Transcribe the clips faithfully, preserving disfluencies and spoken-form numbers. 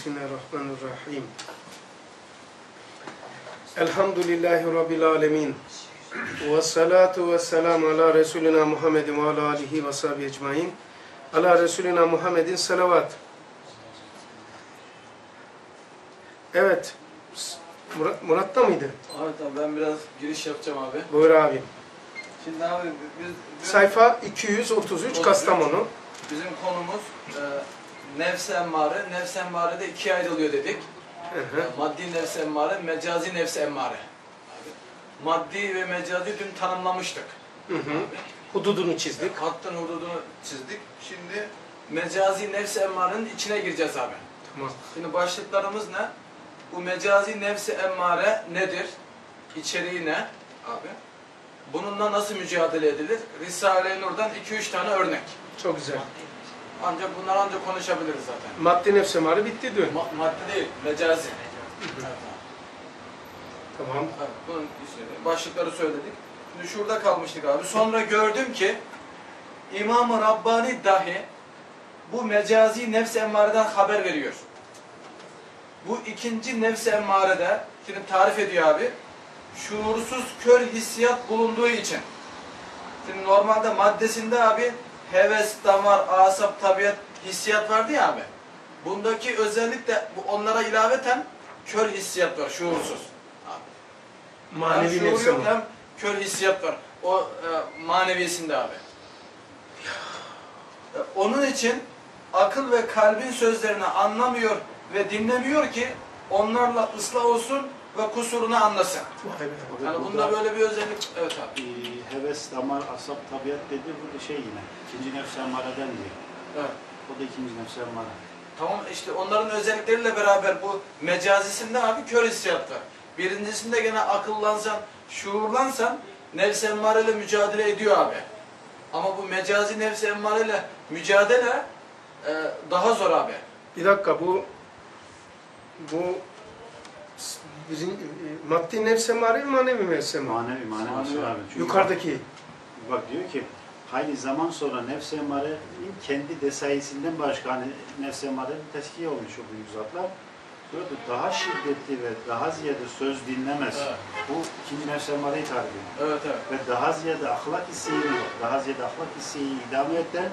Bismillahirrahmanirrahim. Elhamdülillahi Rabbil alemin. Ve salatu ve selamu ala Resulina Muhammedin ve ala alihi ve sahbihi ecmain. Ala Resulina Muhammedin salavat. Evet. Murat, Murat'ta mıydı? Evet abi, ben biraz giriş yapacağım abi. Buyur abi. Şimdi abi biz... biz Sayfa iki yüz otuz üç Kastamonu. Bizim konumuz e, nefs-i emmare. Nefs-i emmarede ikiye ayrılıyor dedik. Hı hı. E, maddi nefs-i emmare, mecazi nefs-i emmare. Abi. Maddi ve mecazi dün tanımlamıştık. Hı hı. Hududunu çizdik. Hattın hududunu çizdik. Şimdi mecazi nefs-i emmarenin içine gireceğiz abi. Tamam. Şimdi başlıklarımız ne? Bu mecazi nefs-i emmare nedir? İçeriği ne? Abi. Bununla nasıl mücadele edilir? Risale-i Nur'dan iki üç tane örnek. Çok güzel. Ancak bunlar ancak konuşabiliriz zaten. Maddi nefs emare bitti dün. Ma madde değil, mecazi. Evet. Tamam. Evet, bunun başlıkları söyledik. Şimdi şurada kalmıştık abi. Sonra gördüm ki İmam-ı Rabbani dahi bu mecazi nefs-i emmareden haber veriyor. Bu ikinci nefs-i emmarede, şimdi tarif ediyor abi, şuursuz kör hissiyat bulunduğu için. Şimdi normalde maddesinde abi heves, damar, asap, tabiat, hissiyat vardı ya abi. Bundaki özellik de onlara ilaveten kör hissiyat var, şuursuz. Abi. Manevi hem nefs şuur yok emare. hem kör hissiyat var. O e, maneviyesinde abi. E, onun için akıl ve kalbin sözlerini anlamıyor ve dinlemiyor ki onlarla ıslah olsun ve kusurunu anlasın. Vay be. Yani bunda böyle bir özellik, evet abi. Ee, heves, damar, asap, tabiat dedi, bu da şey yine, ikinci nefs-i emmareden diyor. Evet. O da ikinci nefs-i emmare. Tamam, işte onların özellikleriyle beraber bu mecazisinde abi kör hissiyat var. Birincisinde gene akıllansan, şuurlansan nefs-i emmareyle mücadele ediyor abi. Ama bu mecazi nefs-i emmareyle mücadele e, daha zor abi. Bir dakika, bu bu bizim maddi nefs emare mi, manevi nefs emare? Manevi, manevi, Manevi. manevi. Çünkü Yukarıdaki. Bak diyor ki, hayli zaman sonra nefs-i emmarenin kendi desayisinden başka, hani nefs-i emmarenin teskiye olmuş o büyük zatlar. Diyor ki, daha şiddetli ve daha ziyade söz dinlemez. Evet. Bu ikinci nefs-i emmareyi tarif ediyor. Evet, evet. Ve daha ziyade ahlak hisseyi, daha ziyade ahlak hisseyi idame eden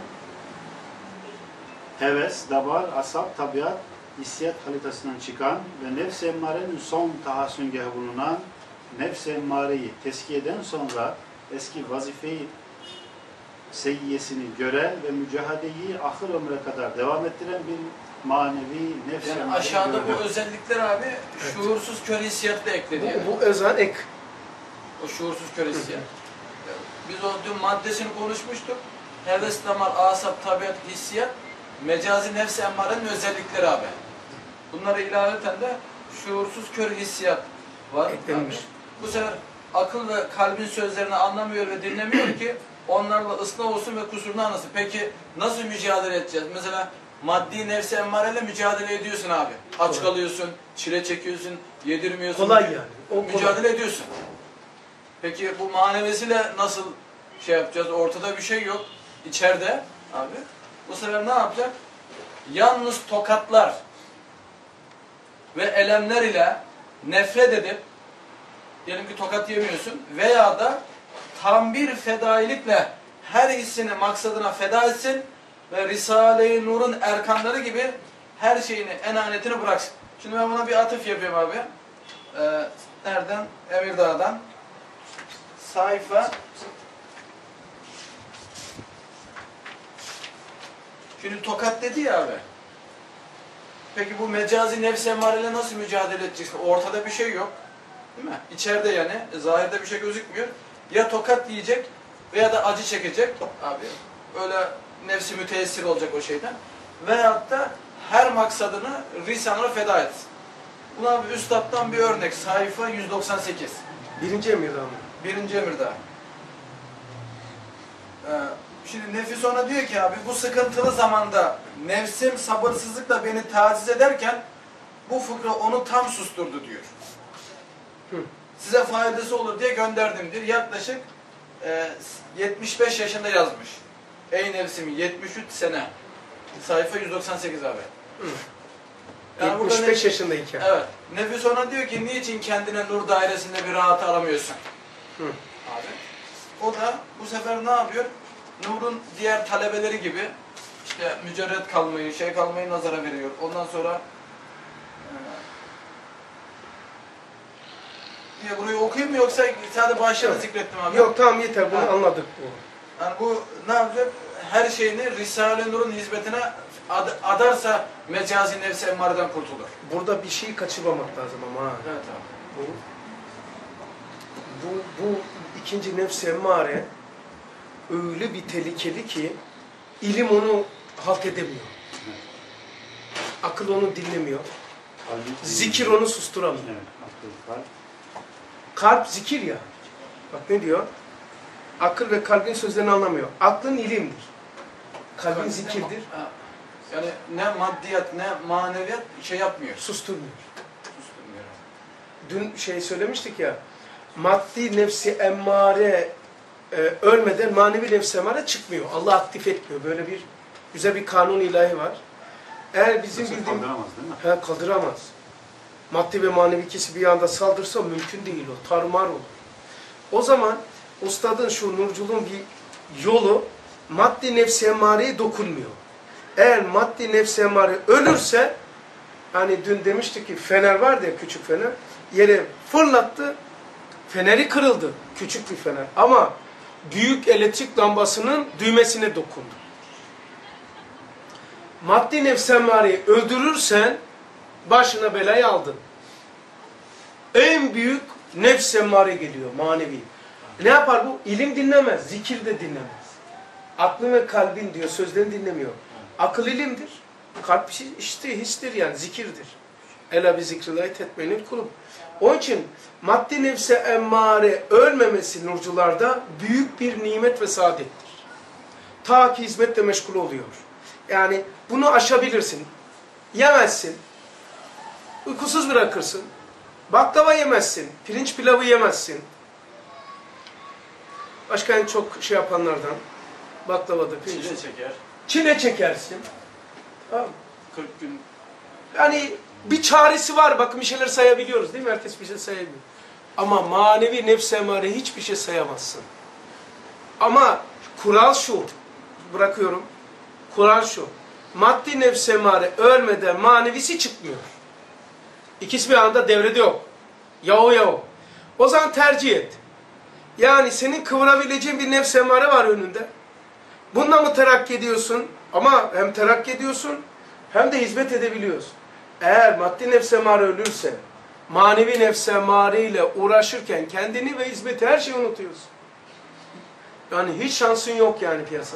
heves, damar, asap, tabiat, hissiyat halitasından çıkan ve nefs-i emmarenin son tahassüngahı bulunan nefs-i emmareyi teskiyeden sonra eski vazifeyi seyyiyesini gören ve mücadeleyi ahir ömre kadar devam ettiren bir manevi nefs-i Yani emmare aşağıda görüyor. bu özellikler abi şuursuz kör hissiyatla ekledi yani. Bu, bu özel ek. O şuursuz kör hissiyat. Biz o dün maddesini konuşmuştuk. Heves, damar, asap, tabiat, hissiyat, mecazi nefs-i emmarenin özellikleri abi. Bunlara ilaveten de şuursuz kör hissiyat var. Eklenmiş. Abi. Bu sefer akıl ve kalbin sözlerini anlamıyor ve dinlemiyor ki onlarla ıslah olsun ve kusurunu anlasın. Peki nasıl mücadele edeceğiz? Mesela maddi nefs-i emmareyle mücadele ediyorsun abi. Aç kalıyorsun, çile çekiyorsun, yedirmiyorsun. Kolay yani. O mücadele kolay. ediyorsun. Peki bu manevisiyle nasıl şey yapacağız? Ortada bir şey yok. İçeride abi. Bu sefer ne yapacak? Yalnız tokatlar ve elemler ile nefret edip, diyelim ki tokat yemiyorsun veya da tam bir fedailikle her hissini maksadına feda etsin ve Risale-i Nur'un erkanları gibi her şeyini, enaniyetini bıraksın. Şimdi ben buna bir atıf yapıyorum abi. Ee, nereden? Emirdağ'dan. Sayfa. Şimdi tokat dedi ya abi. Peki bu mecazi nefs-i emmareyle nasıl mücadele edeceksin? Ortada bir şey yok. Değil mi? İçeride yani. E, zahirde bir şey gözükmüyor. Ya tokat yiyecek veya da acı çekecek abi. Öyle nefsi müteessir olacak o şeyden. Veyahut da her maksadını Risale'ye feda etsin. Buna bir üstattan bir örnek. Sayfa yüz doksan sekiz. Birinci emirde ama. Birinci emirde. Ee, şimdi nefis ona diyor ki abi, bu sıkıntılı zamanda nefsim sabırsızlıkla beni taciz ederken bu fıkra onu tam susturdu diyor. Hı. Size faydası olur diye gönderdim diyor. Yaklaşık e, yetmiş beş yaşında yazmış. Ey nefsim, yetmiş üç sene. Sayfa yüz doksan sekiz abi. Hı. Yani burada yetmiş beş nefis- yaşındayken. Evet. Nefis ona diyor ki niçin kendine nur dairesinde bir rahat aramıyorsun? Hı. Abi. O da bu sefer ne yapıyor? Nur'un diğer talebeleri gibi işte mücerret kalmayı, şey kalmayı nazara veriyor. Ondan sonra e, diye burayı okuyayım mı yoksa sadece başlığını Yok. zikrettim abi. Yok tamam yeter bunu Ha. anladık. Bu. Yani bu ne yapacak? Her şeyini Risale-i Nur'un hizmetine ad adarsa mecazi nefsi emmareden kurtulur. Burada bir şeyi kaçırmamak lazım ama. Ha. Evet abi. Bu, bu, bu ikinci nefs-i emmare öyle bir tehlikeli ki ilim onu halt edemiyor. Akıl onu dinlemiyor. Zikir onu susturamıyor. Evet, akıl, kalp. Kalp zikir ya. Bak ne diyor? Akıl ve kalbin sözlerini anlamıyor. Aklın ilimdir. Kalbin zikirdir. Ha. Yani ne maddiyat ne maneviyat şey yapmıyor. Susturmuyor. Susturmuyor. Dün şey söylemiştik ya. Maddi nefsi emmare e, ölmeden manevi nefsi emmare çıkmıyor. Allah aktif etmiyor. Böyle bir güzel bir kanun ilahi var. Eğer bizim Yoksa bildiğimiz... kaldıramaz değil mi? He, kaldıramaz. Maddi ve manevi ikisi bir anda saldırsa mümkün değil o. Tarumar olur. O zaman ustadın şu nurculuğun bir yolu maddi nefsi emmareye dokunmuyor. Eğer maddi nefsi emmare ölürse, hani dün demiştik ki fener vardı ya, küçük fener, yere fırlattı, feneri kırıldı. Küçük bir fener. Ama büyük elektrik lambasının düğmesine dokundu. Maddi nefsi emmareyi öldürürsen başına belayı aldın. En büyük nefs emmare geliyor, manevi. Ne yapar bu? İlim dinlemez, zikir de dinlemez. Aklın ve kalbin diyor, sözlerini dinlemiyor. Akıl ilimdir, kalp işte histir yani, zikirdir. Ela bi zikrillahi tetmenül kulub. Onun için maddi nefse emmare ölmemesi nurcularda büyük bir nimet ve saadettir. Ta ki hizmetle meşgul oluyor. Yani bunu aşabilirsin. Yemezsin. Uykusuz bırakırsın. Baklava yemezsin. Pirinç pilavı yemezsin. Başka en çok şey yapanlardan. Baklavada pirinç. Çile çeker. Çile çekersin. Tamam. kırk gün. Yani bir çaresi var. Bakın bir şeyler sayabiliyoruz değil mi? Herkes bir şey sayabiliyor. Ama manevi nefs-i emmare hiçbir şey sayamazsın. Ama kural şu. Bırakıyorum. Kural şu. Maddi nefs-i emmare ölmeden manevisi çıkmıyor. İkisi bir anda devrede yok. Ya o ya o. O zaman tercih et. Yani senin kıvırabileceğin bir nefs-i emmare var önünde. Bununla mı terakki ediyorsun? Ama hem terakki ediyorsun hem de hizmet edebiliyorsun. Eğer maddi nefs-i emmare ölürse, manevi nefs-i emmare ile uğraşırken kendini ve hizmeti, her şeyi unutuyorsun. Yani hiç şansın yok yani piyasada.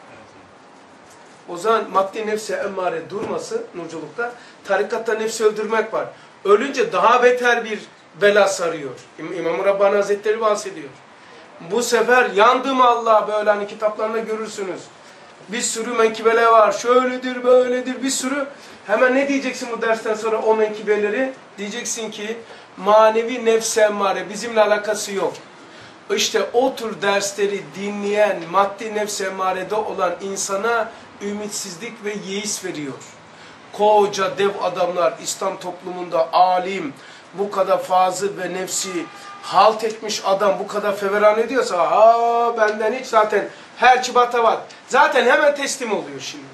O zaman maddi nefs-i emmare durması nurculukta, tarikatta nefsi öldürmek var. Ölünce daha beter bir bela sarıyor. İmam-ı Rabbani Hazretleri bahsediyor. Bu sefer yandım Allah, böyle hani kitaplarında görürsünüz. Bir sürü menkıbeler var. Şöyledir, böyledir, bir sürü. Hemen ne diyeceksin bu dersten sonra o menkibeleri? Diyeceksin ki manevi nefs-i emmare bizimle alakası yok. İşte o tür dersleri dinleyen, maddi nefs-i emmarede olan insana ümitsizlik ve yeis veriyor. Koca dev adamlar İslam toplumunda alim, bu kadar fazıl ve nefsi halt etmiş adam bu kadar feveran ediyorsa, aa benden hiç, zaten her çibata var. Zaten hemen teslim oluyor şimdi.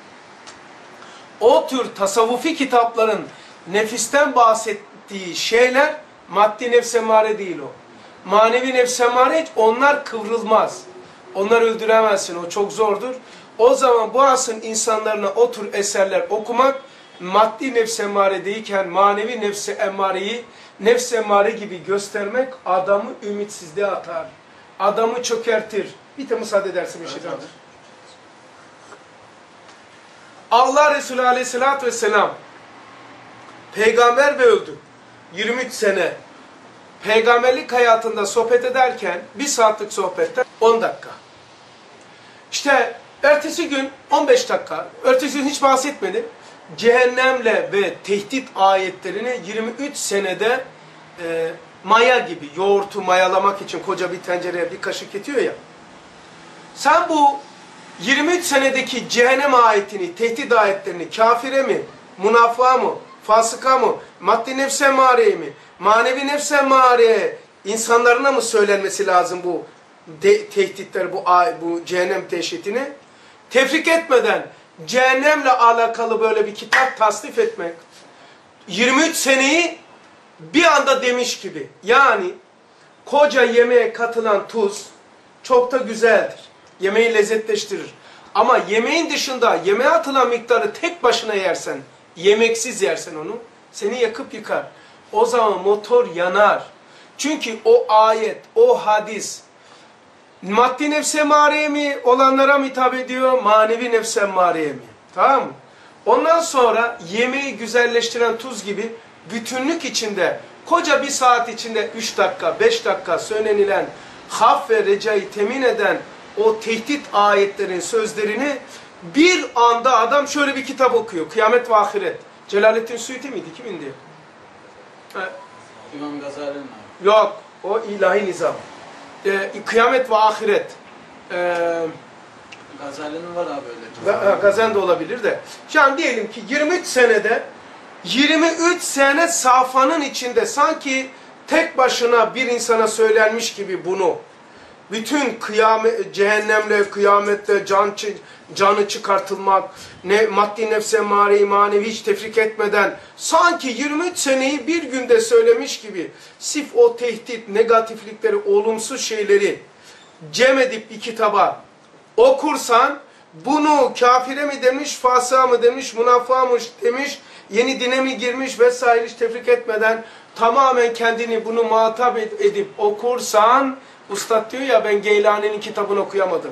O tür tasavvufi kitapların nefisten bahsettiği şeyler maddi nefs-i emmare değil o. Manevi nefs-i emmare, onlar kıvrılmaz. Onları öldüremezsin, o çok zordur. O zaman bu asrın insanlarına o tür eserler okumak, maddi nefs-i emmare değilken manevi nefs-i emmareyi nefs-i emmare gibi göstermek adamı ümitsizliğe atar. Adamı çökertir. Bir de müsaade edersin bir şey daha. Allah Resulü Aleyhisselatü Vesselam peygamber ve öldü. yirmi üç sene peygamberlik hayatında sohbet ederken bir saatlik sohbette on dakika. İşte ertesi gün on beş dakika, ertesi gün hiç bahsetmedi. Cehennemle ve tehdit ayetlerini yirmi üç senede e, maya gibi, yoğurtu mayalamak için koca bir tencereye bir kaşık yetiyor ya. Sen bu yirmi üç senedeki cehennem ayetini, tehdit ayetlerini kafire mi, münafığa mı, fasıka mı, maddi nefse mareye mi, manevi nefse mareye insanlarına mı söylenmesi lazım bu de, tehditler, bu, bu cehennem teşhitini? Tefrik etmeden cehennemle alakalı böyle bir kitap tasnif etmek, yirmi üç seneyi bir anda demiş gibi. Yani koca yemeğe katılan tuz çok da güzeldir. Yemeği lezzetleştirir. Ama yemeğin dışında yemeğe atılan miktarı tek başına yersen, yemeksiz yersen onu, seni yakıp yıkar. O zaman motor yanar. Çünkü o ayet, o hadis, maddi nefse mareye mi olanlara mı hitap ediyor, manevi nefse mareye mi? Tamam mı? Ondan sonra yemeği güzelleştiren tuz gibi bütünlük içinde, koca bir saat içinde üç dakika, beş dakika söylenilen, haf ve recayı temin eden o tehdit ayetlerin sözlerini bir anda adam şöyle bir kitap okuyor. Kıyamet ve Ahiret. Celaleddin Suyuti miydi? Kimindi? Evet. İmam Gazali'nin. Yok. O ilahi nizam. Ee, Kıyamet ve Ahiret. Ee, Gazali'nin var abi öyle. Gazan da olabilir de. Yani diyelim ki yirmi üç senede yirmi üç sene safhanın içinde sanki tek başına bir insana söylenmiş gibi bunu bütün kıyamet, cehennemle, kıyamette can, canı çıkartılmak, ne, maddi nefse mari, manevi hiç tefrik etmeden sanki yirmi üç seneyi bir günde söylemiş gibi sif o tehdit, negatiflikleri, olumsuz şeyleri cem edip bir kitaba okursan bunu kafire mi demiş, fasığa mı demiş, münafığa mı demiş, yeni dine mi girmiş vesaire hiç tefrik etmeden tamamen kendini bunu muhatap edip okursan, Ustad diyor ya ben Geylani'nin kitabını okuyamadım.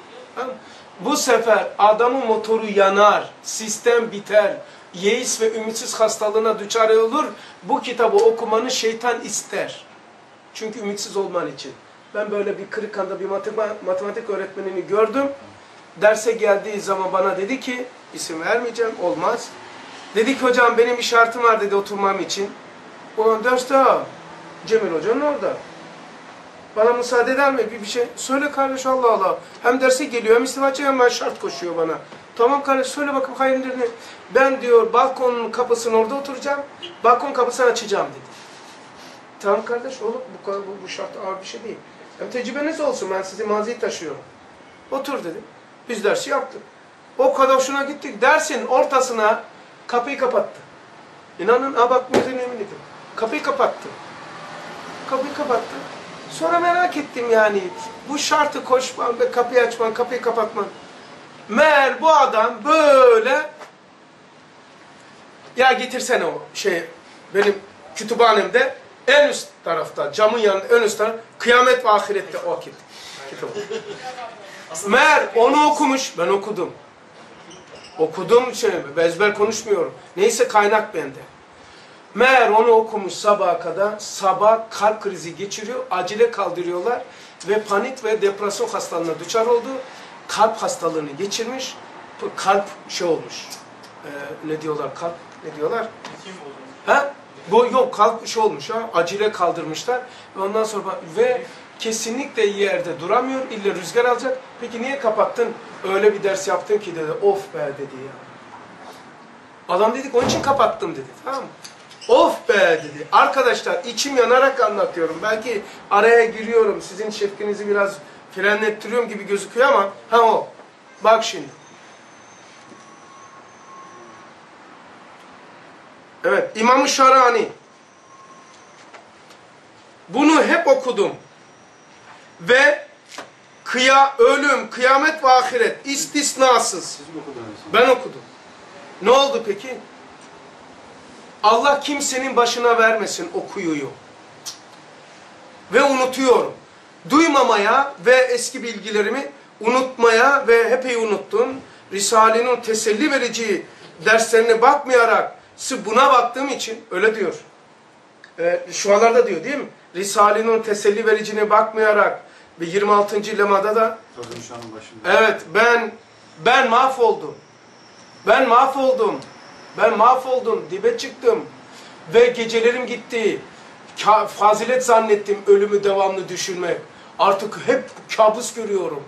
Bu sefer adamın motoru yanar, sistem biter, yeis ve ümitsiz hastalığına düçar olur. Bu kitabı okumanı şeytan ister. Çünkü ümitsiz olman için. Ben böyle bir Kırıkhan'da bir matematik öğretmenini gördüm. Derse geldiği zaman bana dedi ki, isim vermeyeceğim, olmaz. Dedi ki hocam benim bir şartım var dedi oturmam için. Ulan derste ha, Cemil Hoca'nın orada. Bana müsaade eder mi bir, bir şey? Söyle kardeş Allah Allah. Hem derse geliyor hem istifacı hem şart koşuyor bana. Tamam kardeş söyle bakayım hayırdır ne? Ben diyor balkonun kapısının orada oturacağım. Balkon kapısını açacağım dedi. Tamam kardeş olur bu, bu, bu şart ağır bir şey değil. Hem tecrübeniz olsun ben sizi maziyi taşıyorum. Otur dedi. Biz dersi yaptık. O kadar hoşuna gittik. Dersin ortasına kapıyı kapattı. İnanın ha bak müziğine eminim. Kapıyı kapattı. Kapıyı kapattı. Sonra merak ettim yani. Bu şartı koşman ve kapıyı açman, kapıyı kapatman. Meğer bu adam böyle ya getirsene o şey benim kütüphanemde en üst tarafta, camın yanında en üst tarafta Kıyamet ve Ahirette o kitap. Meğer onu okumuş, ben okudum. Okudum şey, ezber konuşmuyorum. Neyse kaynak bende. Meğer onu okumuş sabaha kadar, sabah kalp krizi geçiriyor, acile kaldırıyorlar ve panik ve depresyon hastalığına düçar oldu. Kalp hastalığını geçirmiş, kalp şey olmuş. Ee, ne diyorlar kalp, ne diyorlar? Ha? Bu yok kalp şey olmuş ha, acile kaldırmışlar ve ondan sonra ve kesinlikle yerde duramıyor, illa rüzgar alacak. Peki niye kapattın? Öyle bir ders yaptın ki dedi, of be dedi ya. Adam dedik onun için kapattım dedi, tamam mı? Of be dedi. Arkadaşlar içim yanarak anlatıyorum. Belki araya giriyorum. Sizin şefkinizi biraz frenlettiriyorum gibi gözüküyor ama ha o. Bak şimdi. Evet. İmam-ı Şarani. Bunu hep okudum. Ve kıya, ölüm, kıyamet ve ahiret istisnasız. Siz mi okudunuz? Ben okudum. Ne oldu peki? Allah kimsenin başına vermesin okuyuyu. Ve unutuyorum. Duymamaya ve eski bilgilerimi unutmaya ve hepyi unuttum. Risale'nin teselli verici derslerine bakmayarak sırf buna baktığım için öyle diyor. Ee, şu anlarda diyor değil mi? Risale'nin teselli vericine bakmayarak ve yirmi altıncı lemada da evet ben ben mahvoldum. Ben mahvoldum. Ben mahvoldum, dibe çıktım ve gecelerim gitti. Fazilet zannettim ölümü devamlı düşünmek. Artık hep kabus görüyorum.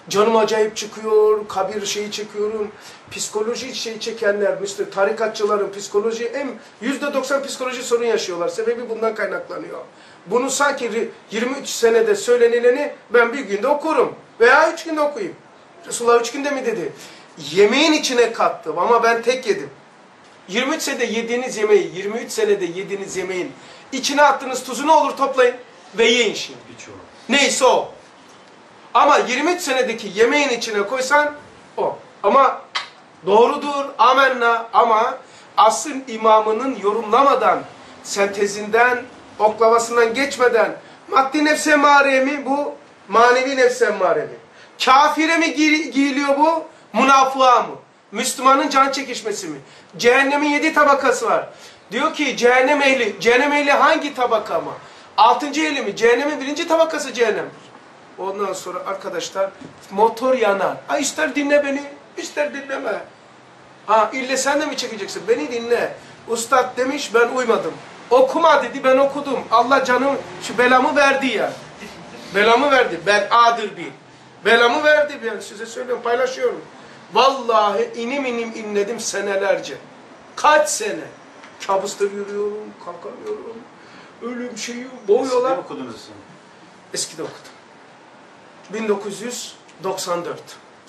Canım acayip çıkıyor, kabir şeyi çekiyorum. Psikoloji şey çekenler, Müslüman tarikatçıların psikoloji, en yüzde doksan psikoloji sorun yaşıyorlar. Sebebi bundan kaynaklanıyor. Bunu sanki yirmi üç senede söylenileni ben bir günde okurum. Veya üç günde okuyayım. Resulullah üç günde mi dedi? Yemeğin içine kattım ama ben tek yedim. yirmi üç senede yediğiniz yemeği, yirmi üç senede yediğiniz yemeğin içine attığınız tuzu ne olur toplayın ve yiyin şimdi. Neyse o. Ama yirmi üç senedeki yemeğin içine koysan o. Ama doğrudur, amenna, ama asrın imamının yorumlamadan, sentezinden, oklavasından geçmeden maddi nefs emmare mi bu? Manevi nefs emmare mi? Kafire mi gi giyiliyor bu? Münafığa mı? Müslümanın can çekişmesi mi? Cehennemin yedi tabakası var. Diyor ki cehennem ehli. Cehennem ehli hangi tabaka mı? Altıncı ehli mi? Cehennemin birinci tabakası cehennemdir. Ondan sonra arkadaşlar motor yanar. Ha ister dinle beni, ister dinleme. Ha ille sen de mi çekeceksin? Beni dinle. Ustad demiş ben uymadım. Okuma dedi ben okudum. Allah canım şu belamı verdi ya. Belamı verdi. Bel'adır bil. Belamı verdi ben size söylüyorum paylaşıyorum. Vallahi inim inim inledim senelerce. Kaç sene. Kabustur yürüyorum, kalkamıyorum. Ölüm şeyi boğuyorlar. Eskide okudunuz sen. Eskide okudum. bin dokuz yüz doksan dört.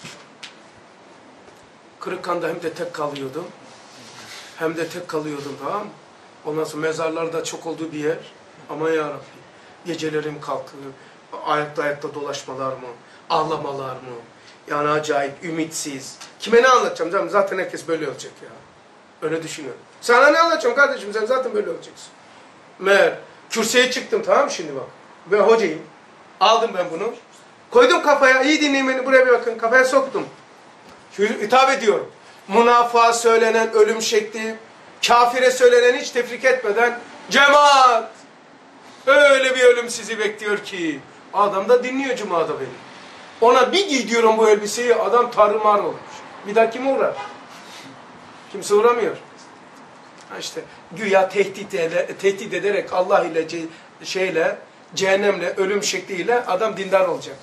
Kırıkhan'da hem de tek kalıyordum. Hem de tek kalıyordum, tamam mı? Ondan sonra mezarlarda çok olduğu bir yer. Ama ya Rabbi, gecelerim kalkıyor. Ayakta ayakta dolaşmalar mı? Ağlamalar mı? Yani acayip, ümitsiz. Kime ne anlatacağım canım? Zaten herkes böyle olacak ya. Öyle düşünüyorum. Sana ne anlatacağım kardeşim? Sen zaten böyle olacaksın. Meğer kürsüye çıktım, tamam mı şimdi bak. Ben hocayım. Aldım ben bunu. Koydum kafaya, iyi dinleyin beni, buraya bir bakın. Kafaya soktum. Hitap ediyorum. Münafığa söylenen ölüm şekli, kafire söylenen hiç tefrik etmeden, cemaat, öyle bir ölüm sizi bekliyor ki. Adam da dinliyor cumada beni. Ona bir giydiriyorum bu elbiseyi, adam tarumar olmuş. Bir daha kim uğrar? Kimse uğramıyor. Ha işte güya tehdit, ede, tehdit ederek Allah ile ce, şeyle, cehennemle, ölüm şekliyle adam dindar olacak.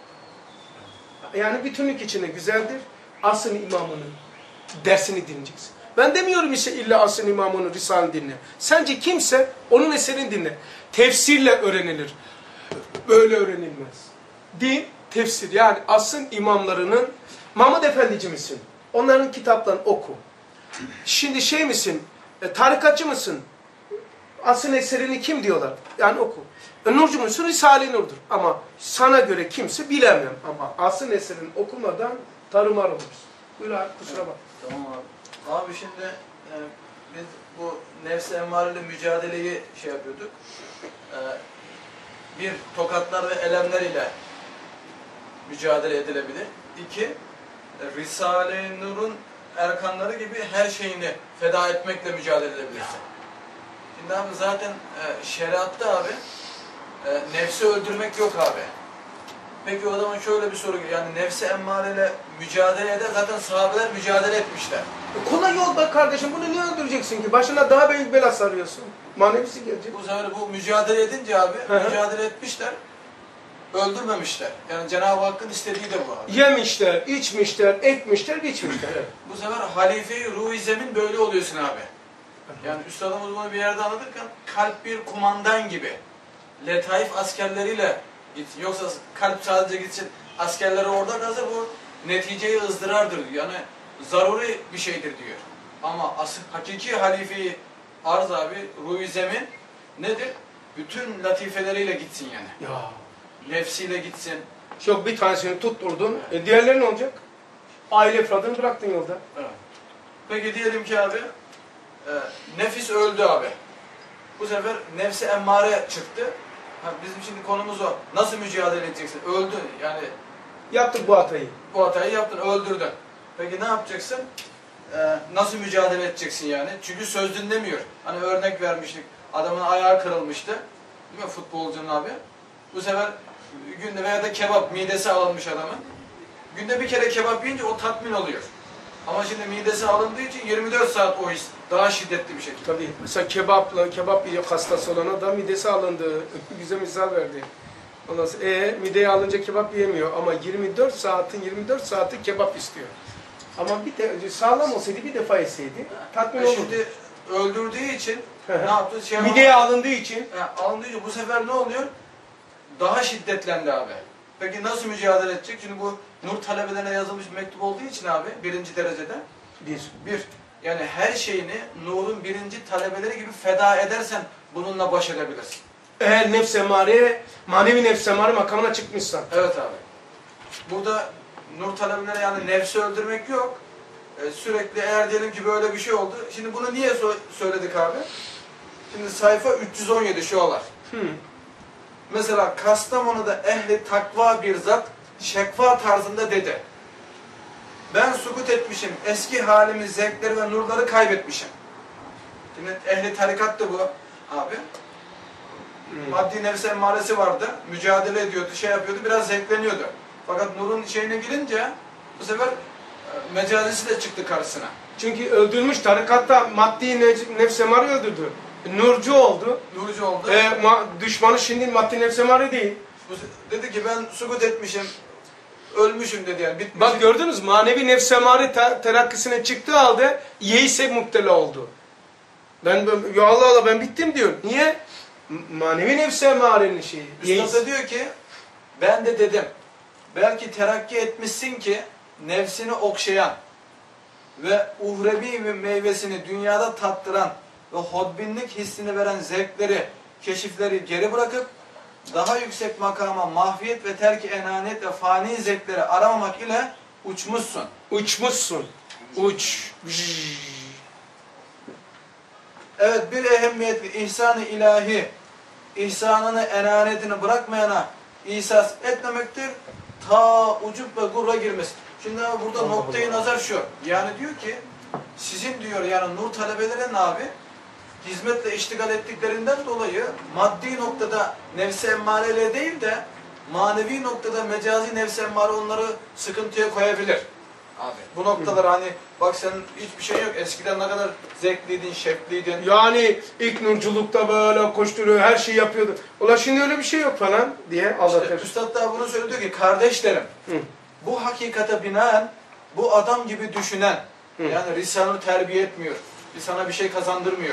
Yani bütünlük içinde güzeldir. Asrın imamının dersini dinleyeceksin. Ben demiyorum işte illa asrın imamının Risale'ni dinle. Sence kimse onun eserini dinle. Tefsirle öğrenilir. Böyle öğrenilmez. Din, tefsir. Yani asrın imamlarının Mahmud Efendici misin? Onların kitaplarını oku. Şimdi şey misin? E, tarikatçı mısın? Asrın eserini kim diyorlar? Yani oku. E, Nurcu musun? Risale-i Nur'dur. Ama sana göre kimse bilemem. Ama asrın eserini okumadan tarumar oluruz. Buyur abi, kusura bak. Tamam abi. Abi şimdi e, biz bu nefs-i emmareyle mücadeleyi şey yapıyorduk. E, bir, tokatlar ve elemler ile mücadele edilebilir. İki, e, Risale-i Nur'un erkanları gibi her şeyini feda etmekle mücadele edebilirsin. Şimdi abi zaten e, şeriatta abi e, nefsi öldürmek yok abi. Peki o zaman şöyle bir soru geliyor. Yani nefsi emmareyle mücadele eder. Zaten sahabeler mücadele etmişler. E, kolay yol bak kardeşim. Bunu niye öldüreceksin ki? Başına daha büyük bela sarıyorsun. Manevisi gelecek. Bu sefer bu mücadele edince abi Hı hı. mücadele etmişler. Öldürmemişler. Yani Cenab-ı Hakk'ın istediği de bu abi. Yemişler, içmişler, ekmişler, biçmişler. Evet. Bu sefer halife-i ruh-i zemin böyle oluyorsun abi. Yani üstadımız bunu bir yerde anlatırken kalp bir kumandan gibi. Letaif askerleriyle git. Yoksa kalp sadece gitsin askerleri orada kalsa bu neticeyi ızdırardır diyor. Yani zaruri bir şeydir diyor. Ama asıl hakiki halife-i arz abi ruh-i zemin nedir? Bütün latifeleriyle gitsin yani. Ya. Nefsiyle gitsin. Çok bir tanesini tutturdun. E diğerleri ne olacak? Aile efradını bıraktın yolda. Evet. Peki diyelim ki abi e, nefis öldü abi. Bu sefer nefsi emmare çıktı. Ha, bizim şimdi konumuz o. Nasıl mücadele edeceksin? Öldü. Yani Yaptık bu hatayı. bu hatayı yaptın, öldürdün. Peki ne yapacaksın? Ee, nasıl mücadele edeceksin yani? Çünkü söz dinlemiyor. Hani örnek vermiştik. Adamın ayağı kırılmıştı. Değil mi futbolcunun abi? Bu sefer günde veya da kebap, midesi alınmış adamın. Günde bir kere kebap yiyince o tatmin oluyor. Ama şimdi midesi alındığı için yirmi dört saat o his daha şiddetli bir şekilde. Tabii. Mesela kebapla, kebap yiyor hastası olan adam midesi alındı. Güzel misal verdi. Ondan sonra e, mideye alınca kebap yemiyor ama yirmi dört saatin yirmi dört saati kebap istiyor. Ama bir de sağlam olsaydı bir defa yeseydi tatmin E olurdu. şimdi öldürdüğü için ne yaptı? Şey Mideye alındığı için e, alındığı için bu sefer ne oluyor? Daha şiddetlendi abi. Peki nasıl mücadele edecek? Şimdi bu nur talebelerine yazılmış bir mektup olduğu için abi birinci derecede bir. bir. Yani her şeyini nurun birinci talebeleri gibi feda edersen bununla baş edebilirsin. Eğer nefs emare, manevi nefs emare makamına çıkmışsan. Evet abi. Burada nur talebeleri yani nefsi öldürmek yok. Ee, sürekli eğer diyelim ki böyle bir şey oldu. Şimdi bunu niye so söyledik abi? Şimdi sayfa üç yüz on yedi şu olar. Hmm. Mesela Kastamonu'da ehli takva bir zat şekva tarzında dedi. Ben sukut etmişim, eski halimi, zevkleri ve nurları kaybetmişim. Şimdi ehli tarikat da bu abi. Hmm. Maddi nefs emmaresi vardı, mücadele ediyordu, şey yapıyordu, biraz zevkleniyordu. Fakat nurun şeyine girince bu sefer e, mecazisi de çıktı karşısına. Çünkü öldürmüş tarikatta maddi nefs emare öldürdü. Nurcu oldu. Nurcu oldu. E, ma düşmanı şimdi maddi nefs emare değil. Bu se- dedi ki ben sukut etmişim, ölmüşüm dedi yani, bitmişim. Bak gördünüz mü? Manevi nefs emare te terakkisine çıktığı halde yeise muktela oldu. Ben, ben ya Allah Allah ben bittim diyor. Niye? M manevi nefs emarenin şeyi. Üstad da diyor ki ben de dedim belki terakki etmişsin ki nefsini okşayan ve uhrevi bir meyvesini dünyada tattıran ve hodbinlik hissini veren zevkleri, keşifleri geri bırakıp daha yüksek makama mahviyet ve terk-i enaniyet ve fani zevkleri aramamak ile uçmuşsun. Uçmuşsun. Uç. Evet, bir ehemmiyetli ihsan-ı ilahi, ihsanını, enaniyetini bırakmayana ihsas etmemektir. Ta ucup ve gurra girmesin. Şimdi abi burada Allah noktayı Allah. nazar şu. Yani diyor ki sizin diyor yani nur talebelerin abi hizmetle iştigal ettiklerinden dolayı maddi noktada nefs-i emmareyle değil de manevi noktada mecazi nefs-i emmare onları sıkıntıya koyabilir. Abi bu noktalar hani bak senin hiçbir şey yok. Eskiden ne kadar zevkliydin, şevkliydin. Yani ilk nurculukta böyle koşturuyor, her şeyi yapıyordu. Ulan şimdi öyle bir şey yok falan diye aldatır. İşte Üstad da bunu söylüyor ki kardeşlerim Hı. bu hakikate binaen bu adam gibi düşünen Hı. yani lisanını terbiye etmiyor. Sana bir şey kazandırmıyor.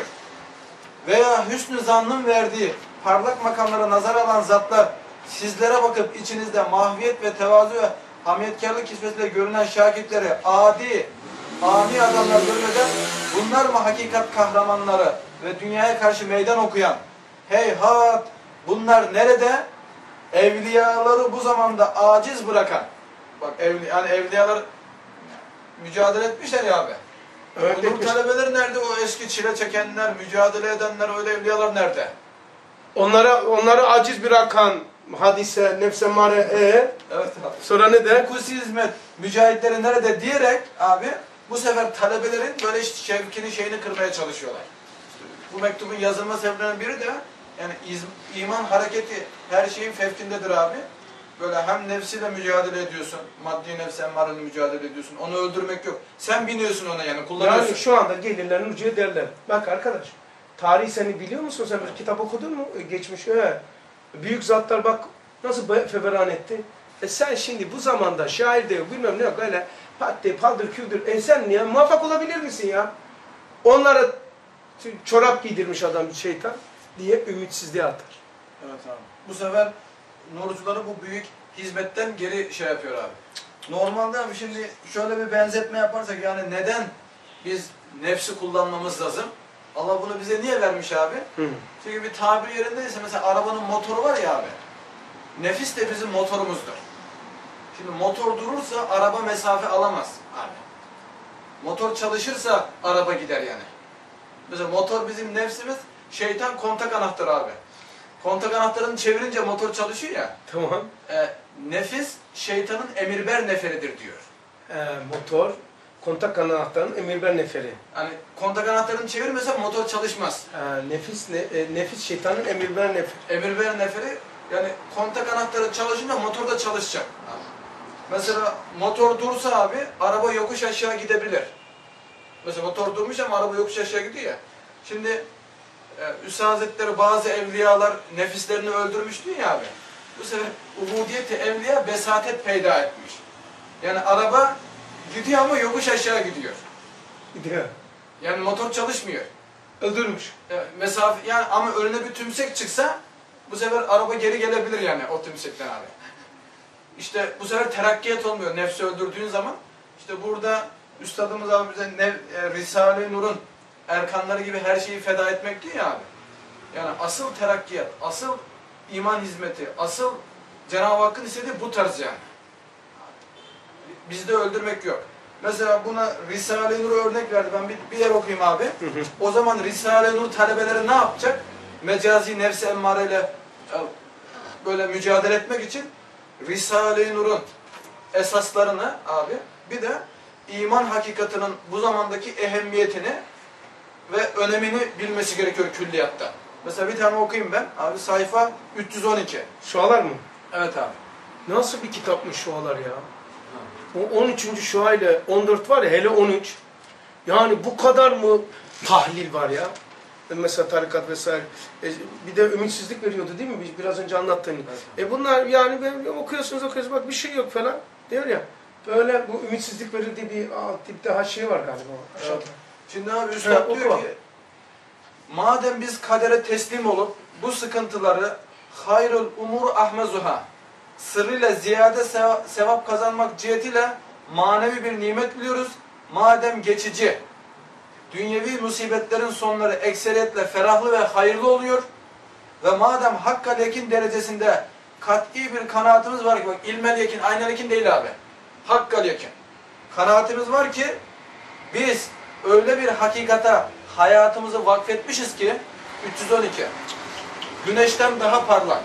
Veya hüsnü zannın verdiği parlak makamlara nazar alan zatlar sizlere bakıp içinizde mahviyet ve tevazu ve hamiyetkarlık kisvetiyle görünen şakirtleri adi, ani adamlar görmeden bunlar mı hakikat kahramanları ve dünyaya karşı meydan okuyan? Heyhat! Bunlar nerede? Evliyaları bu zamanda aciz bırakan. Bak evli, yani evliyalar mücadele etmişler ya abi. Evet, Nur etmiş. talebeleri nerede? O eski çile çekenler, mücadele edenler, öyle evliyalar nerede? Onlara, onları aciz bırakan hadise, nefs emare, e, Evet abi. sonra ne der? Kusi hizmet, mücahitleri nerede diyerek abi bu sefer talebelerin böyle işte şevkini şeyini kırmaya çalışıyorlar. Bu mektubun yazılma sebeplerinden biri de yani iz- iman hareketi her şeyin fevkindedir abi. Böyle hem nefsiyle mücadele ediyorsun, maddi nefs emmareyle mücadele ediyorsun. Onu öldürmek yok. Sen biniyorsun ona yani kullanıyorsun. Yani şu anda gelirler Nurcu'ya derler. Bak arkadaş, tarihi seni biliyor musun? Sen bir kitap okudun mu? E, Geçmiş. He. Büyük zatlar bak nasıl be- feveran etti. E sen şimdi bu zamanda şair de yok, bilmem ne yok öyle pat diye paldır küldür. E sen niye muvaffak olabilir misin ya? Onlara t- çorap giydirmiş adam şeytan diye ümitsizliğe atar. Evet abi. Bu sefer nurcuları bu büyük hizmetten geri şey yapıyor abi. Normalde abi şimdi şöyle bir benzetme yaparsak yani neden biz nefsi kullanmamız lazım? Allah bunu bize niye vermiş abi? Hı. Çünkü bir tabir yerindeyse mesela arabanın motoru var ya abi. Nefis de bizim motorumuzdur. Şimdi motor durursa araba mesafe alamaz abi. Motor çalışırsa araba gider yani. Mesela motor bizim nefsimiz, şeytan kontak anahtarı abi. Kontak anahtarını çevirince motor çalışıyor ya. Tamam. E, nefis şeytanın emirber neferidir diyor. E, motor, kontak anahtarının emirber neferi. Yani kontak anahtarını çevirmese motor çalışmaz. E, nefis ne, e, nefis şeytanın emirber neferi. Emirber neferi yani kontak anahtarı çalışınca motor da çalışacak. Mesela motor dursa abi araba yokuş aşağı gidebilir. Mesela motor durmuş ama araba yokuş aşağı gidiyor ya. Şimdi e, Üstad Hazretleri bazı evliyalar nefislerini öldürmüştü ya abi. Bu sefer ubudiyet-i evliya besatet peyda etmiş. Yani araba gidiyor ama yokuş aşağı gidiyor. Gidiyor. Yani motor çalışmıyor. Öldürmüş. Yani mesafe yani ama önüne bir tümsek çıksa bu sefer araba geri gelebilir yani o tümsekten abi. İşte bu sefer terakkiyat olmuyor nefsi öldürdüğün zaman. İşte burada üstadımız abi bize nev, e, Risale-i Nur'un erkanları gibi her şeyi feda etmek diyor ya abi. Yani asıl terakkiyat, asıl iman hizmeti, asıl Cenab-ı Hakk'ın istediği bu tarz yani. Bizde öldürmek yok. Mesela buna Risale-i Nur'u örnek verdi. Ben bir, bir yer okuyayım abi. Hı hı. O zaman Risale-i Nur talebeleri ne yapacak? Mecazi nefsi emmareyle böyle mücadele etmek için Risale-i Nur'un esaslarını abi bir de iman hakikatinin bu zamandaki ehemmiyetini ve önemini bilmesi gerekiyor külliyatta. Mesela bir tane okuyayım ben. Abi sayfa üç yüz on iki. Şualar mı? Evet abi. Nasıl bir kitapmış şualar ya? O on üçüncü şua ile on dört var ya, hele on üç. Yani bu kadar mı tahlil var ya? Mesela tarikat vesaire. E, bir de ümitsizlik veriyordu değil mi? Biraz önce anlattığın. Evet. E bunlar yani ben, okuyorsunuz okuyorsunuz bak bir şey yok falan diyor ya. Böyle bu ümitsizlik verildiği bir alt tipte ha şey var galiba. Evet. Şimdi abi Üstad evet, diyor ki madem biz kadere teslim olup bu sıkıntıları hayrul umur ahmezuha sırrıyla ziyade sevap kazanmak cihetiyle manevi bir nimet biliyoruz. Madem geçici, dünyevi musibetlerin sonları ekseriyetle ferahlı ve hayırlı oluyor ve madem hakkal yakin derecesinde kat'i bir kanaatimiz var ki, bak ilmel yakin, aynel yakin değil abi. Hakkal yakin. Kanaatimiz var ki biz öyle bir hakikata hayatımızı vakfetmişiz ki üç yüz on iki. Güneşten daha parlak.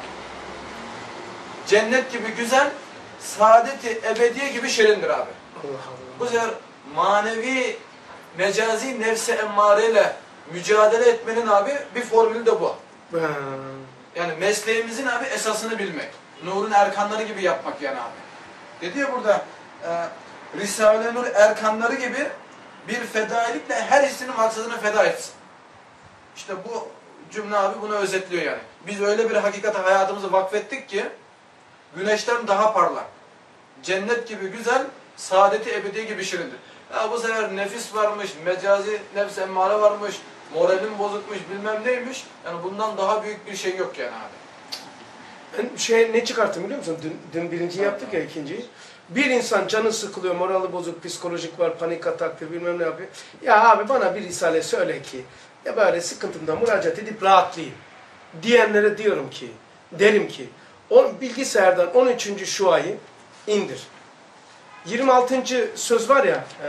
Cennet gibi güzel, saadeti ebediye gibi şirindir abi. Allah Allah. Bu sefer manevi, mecazi nefse emmareyle mücadele etmenin abi bir formülü de bu. Yani mesleğimizin abi esasını bilmek. Nur'un erkanları gibi yapmak yani abi. Dedi ya burada e, Risale-i Nur erkanları gibi bir fedailikle her hissinin maksadını feda etsin. İşte bu cümle abi bunu özetliyor yani. Biz öyle bir hakikate hayatımızı vakfettik ki güneşten daha parlak, cennet gibi güzel, saadeti ebedi gibi şirindir. Ya bu sefer nefis varmış, mecazi nefs emmare varmış, moralim bozukmuş, bilmem neymiş. Yani bundan daha büyük bir şey yok yani abi. Ben şey ne çıkarttım biliyor musun? Dün, dün birinciyi yaptık ya, ikinciyi. Bir insan canı sıkılıyor, morali bozuk, psikolojik var, panik ataktır, bilmem ne yapıyor. Ya abi bana bir risale söyle ki, ya böyle sıkıntımda müracaat edip rahatlayayım diyenlere diyorum ki, derim ki, o bilgisayardan on üçüncü şuayı indir. yirmi altıncı söz var ya, e,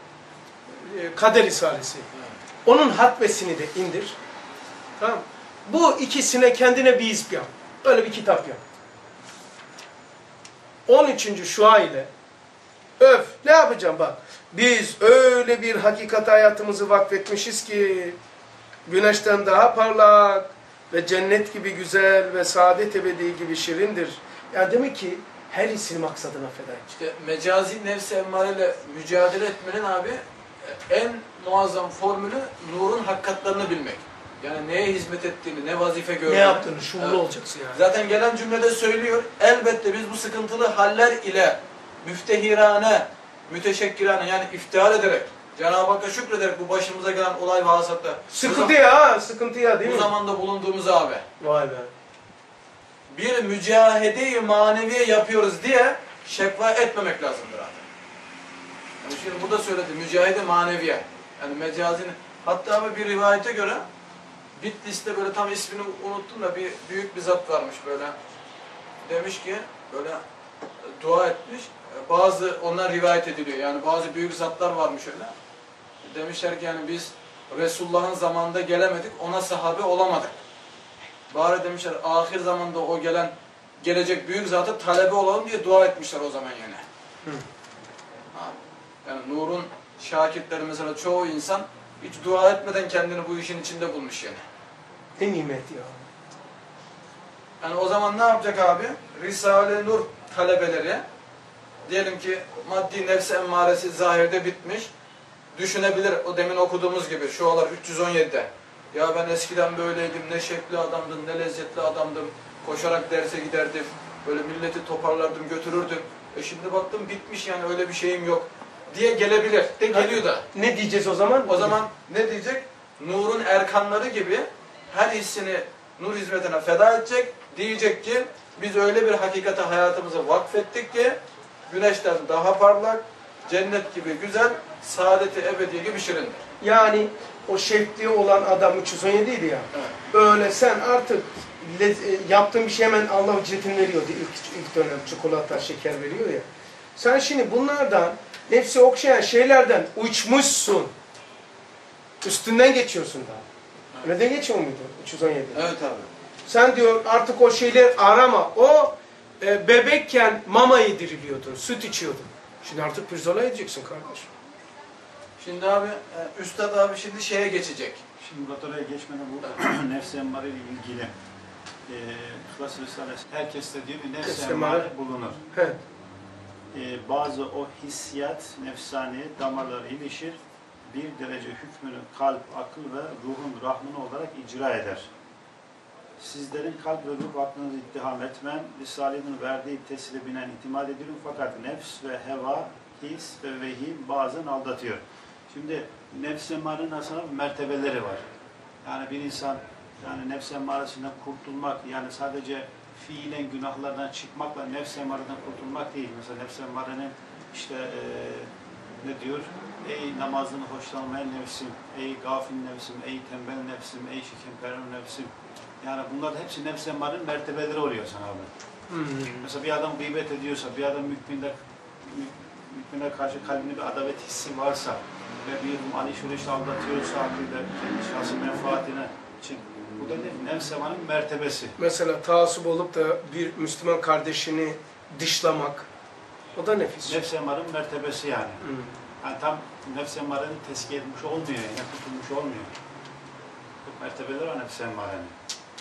e, Kader Risalesi. Onun hatmesini de indir. Tamam. Bu ikisine kendine bir izp yap. Öyle bir kitap yap. on üçüncü şua ile öf ne yapacağım bak. Biz öyle bir hakikat hayatımızı vakfetmişiz ki güneşten daha parlak ve cennet gibi güzel ve saadet ebedi gibi şirindir. Yani demek ki her isim maksadına feda edecek. İşte mecazi nefs-i emmareyle mücadele etmenin abi en muazzam formülü Nur'un hakikatlerini bilmek. Yani neye hizmet ettiğini, ne vazife gördüğünü. Ne yaptığını, şuurlu evet. olacaksın yani. Zaten gelen cümlede söylüyor. Elbette biz bu sıkıntılı haller ile müftehirane, müteşekkirane yani iftihar ederek, Cenab-ı Hakk'a şükrederek bu başımıza gelen olay ve hasatta. Sıkıntı ya, sıkıntı ya değil bu mi? Bu zamanda bulunduğumuz abi. Vay be. Bir mücahede-i maneviye yapıyoruz diye şekva etmemek lazımdır abi. Yani şimdi burada söyledi, mücahede maneviye. Yani mecazini. Hatta abi bir rivayete göre Bitlis'te böyle tam ismini unuttum da bir büyük bir zat varmış böyle. Demiş ki böyle dua etmiş. Bazı onlar rivayet ediliyor. Yani bazı büyük zatlar varmış öyle. Demişler ki yani biz Resulullah'ın zamanında gelemedik, ona sahabe olamadık. Bari demişler ahir zamanda o gelen gelecek büyük zatı talebe olalım diye dua etmişler o zaman yani. Hı. Yani Nur'un şakirtleri mesela çoğu insan hiç dua etmeden kendini bu işin içinde bulmuş yani. Ne nimet ya. Yani o zaman ne yapacak abi? Risale-i Nur talebeleri diyelim ki maddi nefs emmaresi zahirde bitmiş. Düşünebilir o demin okuduğumuz gibi şu olar üç yüz on yedide. Ya ben eskiden böyleydim, ne şekli adamdım, ne lezzetli adamdım. Koşarak derse giderdim. böyle milleti toparlardım, götürürdüm. E şimdi baktım bitmiş yani öyle bir şeyim yok diye gelebilir. De geliyor da. Ne diyeceğiz o zaman? O zaman ne diyecek? Nur'un erkanları gibi her hissini nur hizmetine feda edecek. Diyecek ki biz öyle bir hakikate hayatımızı vakfettik ki güneşten daha parlak, cennet gibi güzel, saadeti ebedi gibi şirindir. Yani o şevkli olan adam üç yüz on yedi idi ya. Evet. Öyle sen artık yaptığın bir şey hemen Allah ücretini veriyordu. İlk, ilk dönem çikolata, şeker veriyor ya. Sen şimdi bunlardan, nefsi okşayan şeylerden uçmuşsun. Üstünden geçiyorsun daha. Evet. Neden geçiyor muydu üç yüz on yedi? Evet abi. Sen diyor artık o şeyleri arama. O e, bebekken mama yediriliyordu, süt içiyordun. Şimdi artık pirzola edeceksin kardeş. Şimdi abi, e, Üstad abi şimdi şeye geçecek. Şimdi Murat oraya geçmeden bu nefs-i emmare ile ilgili e, İhlas Risalesi herkeste diyor bir nefs-i emmare bulunur. Evet. E, bazı o hissiyat, nefsani damarlara ilişir, bir derece hükmünü kalp, akıl ve ruhun rahmını olarak icra eder. Sizlerin kalp ve ruh aklınızı ittiham etmem, Risale'nin verdiği tesile binen itimat ediyorum fakat nefs ve heva, his ve vehim bazen aldatıyor. Şimdi nefs-i emmarenin aslında mertebeleri var. Yani bir insan yani nefs-i emmaresinden kurtulmak, yani sadece fiilen günahlardan çıkmakla nefs-i emmareden kurtulmak değil. Mesela nefs-i emmarenin işte e, ne diyor? Ey namazını hoşlanmayan nefsim, ey gafil nefsim, ey tembel nefsim, ey şekerperver nefsim. Yani bunlar hepsi nefs-i emmarenin mertebeleri oluyor sana abi. Hmm. Mesela bir adam gıybet ediyorsa, bir adam mükminde, mükmine karşı kalbinde bir adalet hissi varsa ve bir alışverişle aldatıyorsa aklıyla kendi şahsi menfaatine için, bu da ne? Nefs-i emmarenin mertebesi. Mesela taassup olup da bir Müslüman kardeşini dışlamak, o da nefis. Nefs-i emmarenin mertebesi yani. Hmm. Yani tam nefs-i emmarenin tezkiye edilmiş olmuyor, yani tutulmuş olmuyor. Bu mertebeler var nefs-i emmarenin.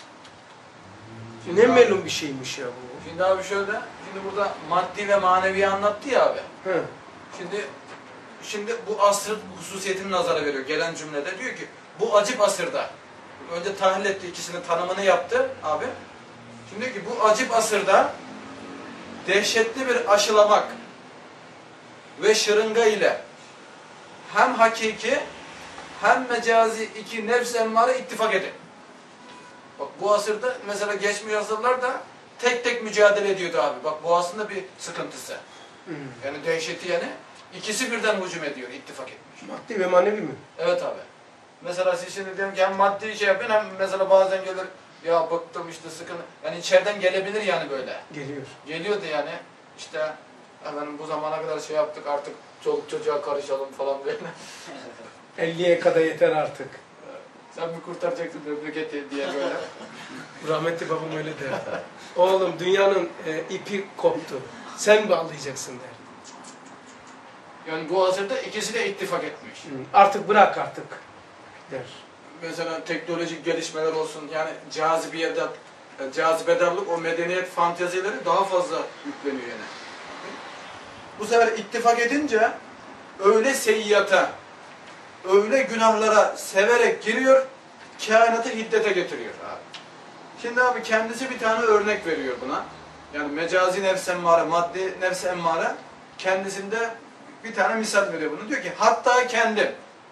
Ne melun bir şeymiş ya bu. Şimdi abi şöyle, şimdi burada maddi ve manevi anlattı ya abi. He. Şimdi şimdi bu asrın hususiyetini nazara veriyor gelen cümlede. Diyor ki bu acip asırda. Önce tahlil etti, ikisinin tanımını yaptı abi. Şimdi diyor ki bu acip asırda dehşetli bir aşılamak ve şırınga ile hem hakiki hem mecazi iki nefs-i emmare ittifak edin. Bak bu asırda mesela geçmiş asırlar da tek tek mücadele ediyordu abi. Bak bu aslında bir sıkıntısı. Hmm. Yani dehşeti yani ikisi birden hücum ediyor, ittifak etmiş. Maddi ve manevi mi? Evet abi. Mesela siz şimdi diyelim ki hem maddi şey yapın hem mesela bazen gelir ya bıktım işte sıkıntı. Yani içeriden gelebilir yani böyle. Geliyor. Geliyordu yani işte efendim bu zamana kadar şey yaptık artık çoluk çocuğa karışalım falan böyle. elliye kadar yeter artık. Sen mi kurtaracaksın memleketi diye böyle. Rahmetli babam öyle derdi. Oğlum dünyanın e, ipi koptu. Sen bağlayacaksın der. Yani bu asırda ikisi de ittifak etmiş. Hı. Artık bırak artık der. Mesela teknolojik gelişmeler olsun yani cazibiyede, cazibedarlık o medeniyet fantezileri daha fazla yükleniyor yani. Bu sefer ittifak edince öyle seyyata, öyle günahlara severek giriyor, kainatı hiddete getiriyor abi. Şimdi abi kendisi bir tane örnek veriyor buna. Yani mecazi nefs-i emmare, maddi nefs-i emmare kendisinde bir tane misal veriyor bunu. Diyor ki hatta kendim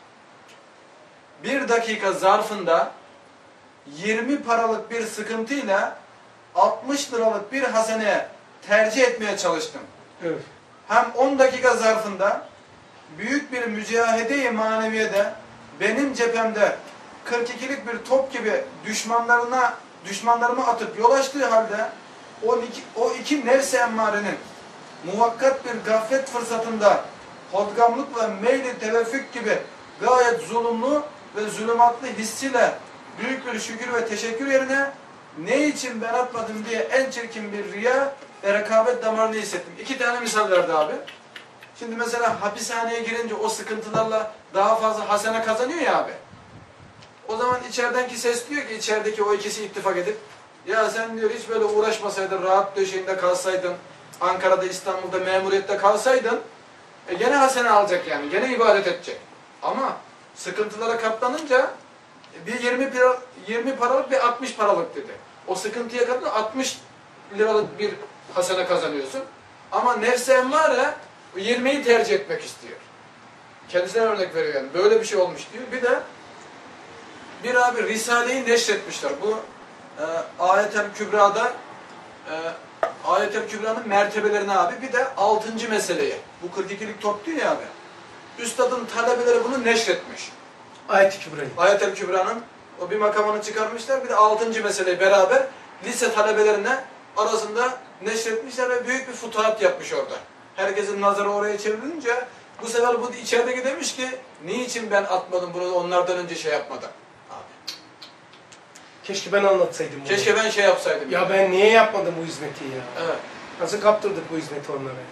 bir dakika zarfında yirmi paralık bir sıkıntıyla altmış liralık bir haseneye tercih etmeye çalıştım. Evet. Hem on dakika zarfında büyük bir mücahede-i maneviyede benim cephemde kırk ikilik bir top gibi düşmanlarına düşmanlarımı atıp yol açtığı halde o iki, o iki nefs-i emmarenin muvakkat bir gaflet fırsatında hodgamlık ve meyli teveffük gibi gayet zulümlü ve zulümatlı hissiyle büyük bir şükür ve teşekkür yerine ne için ben atmadım diye en çirkin bir riya ve rekabet damarını hissettim. İki tane misal verdi abi. Şimdi mesela hapishaneye girince o sıkıntılarla daha fazla hasene kazanıyor ya abi. O zaman içerideki ses diyor ki içerideki o ikisi ittifak edip ya sen diyor hiç böyle uğraşmasaydın, rahat döşeğinde kalsaydın, Ankara'da, İstanbul'da memuriyette kalsaydın e gene hasene alacak yani, gene ibadet edecek. Ama sıkıntılara katlanınca bir yirmi paralık bir altmış paralık dedi. O sıkıntıya katlanınca altmış liralık bir hasene kazanıyorsun. Ama nefs-i emmare yirmiyi tercih etmek istiyor. Kendisine örnek veriyor yani. Böyle bir şey olmuş diyor. Bir de bir abi Risale-i neşretmişler. Bu e, Ayet-el Kübra'da e, Ayet-el Kübra'nın mertebelerine abi. Bir de altıncı meseleyi. Bu kırk ikilik top diyor ya abi. Üstadın talebeleri bunu neşretmiş. Ayet-i Kübra'yı. Ayet-el Kübra'nın o bir makamını çıkarmışlar. Bir de altıncı meseleyi beraber lise talebelerine arasında neşretmişler ve büyük bir futuhat yapmış orada. Herkesin nazarı oraya çevrilince bu sefer bu içerideki demiş ki niçin ben atmadım bunu onlardan önce şey yapmadan? Abi. Keşke ben anlatsaydım bunu. Keşke ben şey yapsaydım. Ya yani. ben niye yapmadım bu hizmeti ya? Evet. Nasıl kaptırdık bu hizmeti onlara ya?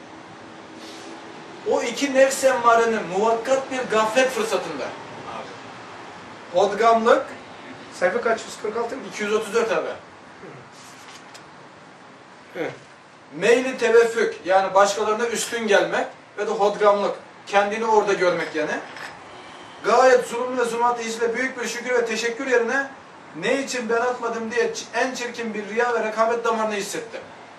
O iki nefs emmarenin muvakkat bir gaflet fırsatında. Abi. Hodgamlık Sayfa kaç? yüz kırk altı mı? iki yüz otuz dört abi. Evet. Meyli teveffük yani başkalarına üstün gelmek ve de hodgamlık. Kendini orada görmek yani. Gayet zulüm ve zulmat ile büyük bir şükür ve teşekkür yerine ne için ben atmadım diye en çirkin bir riya ve rekabet damarını hissettim.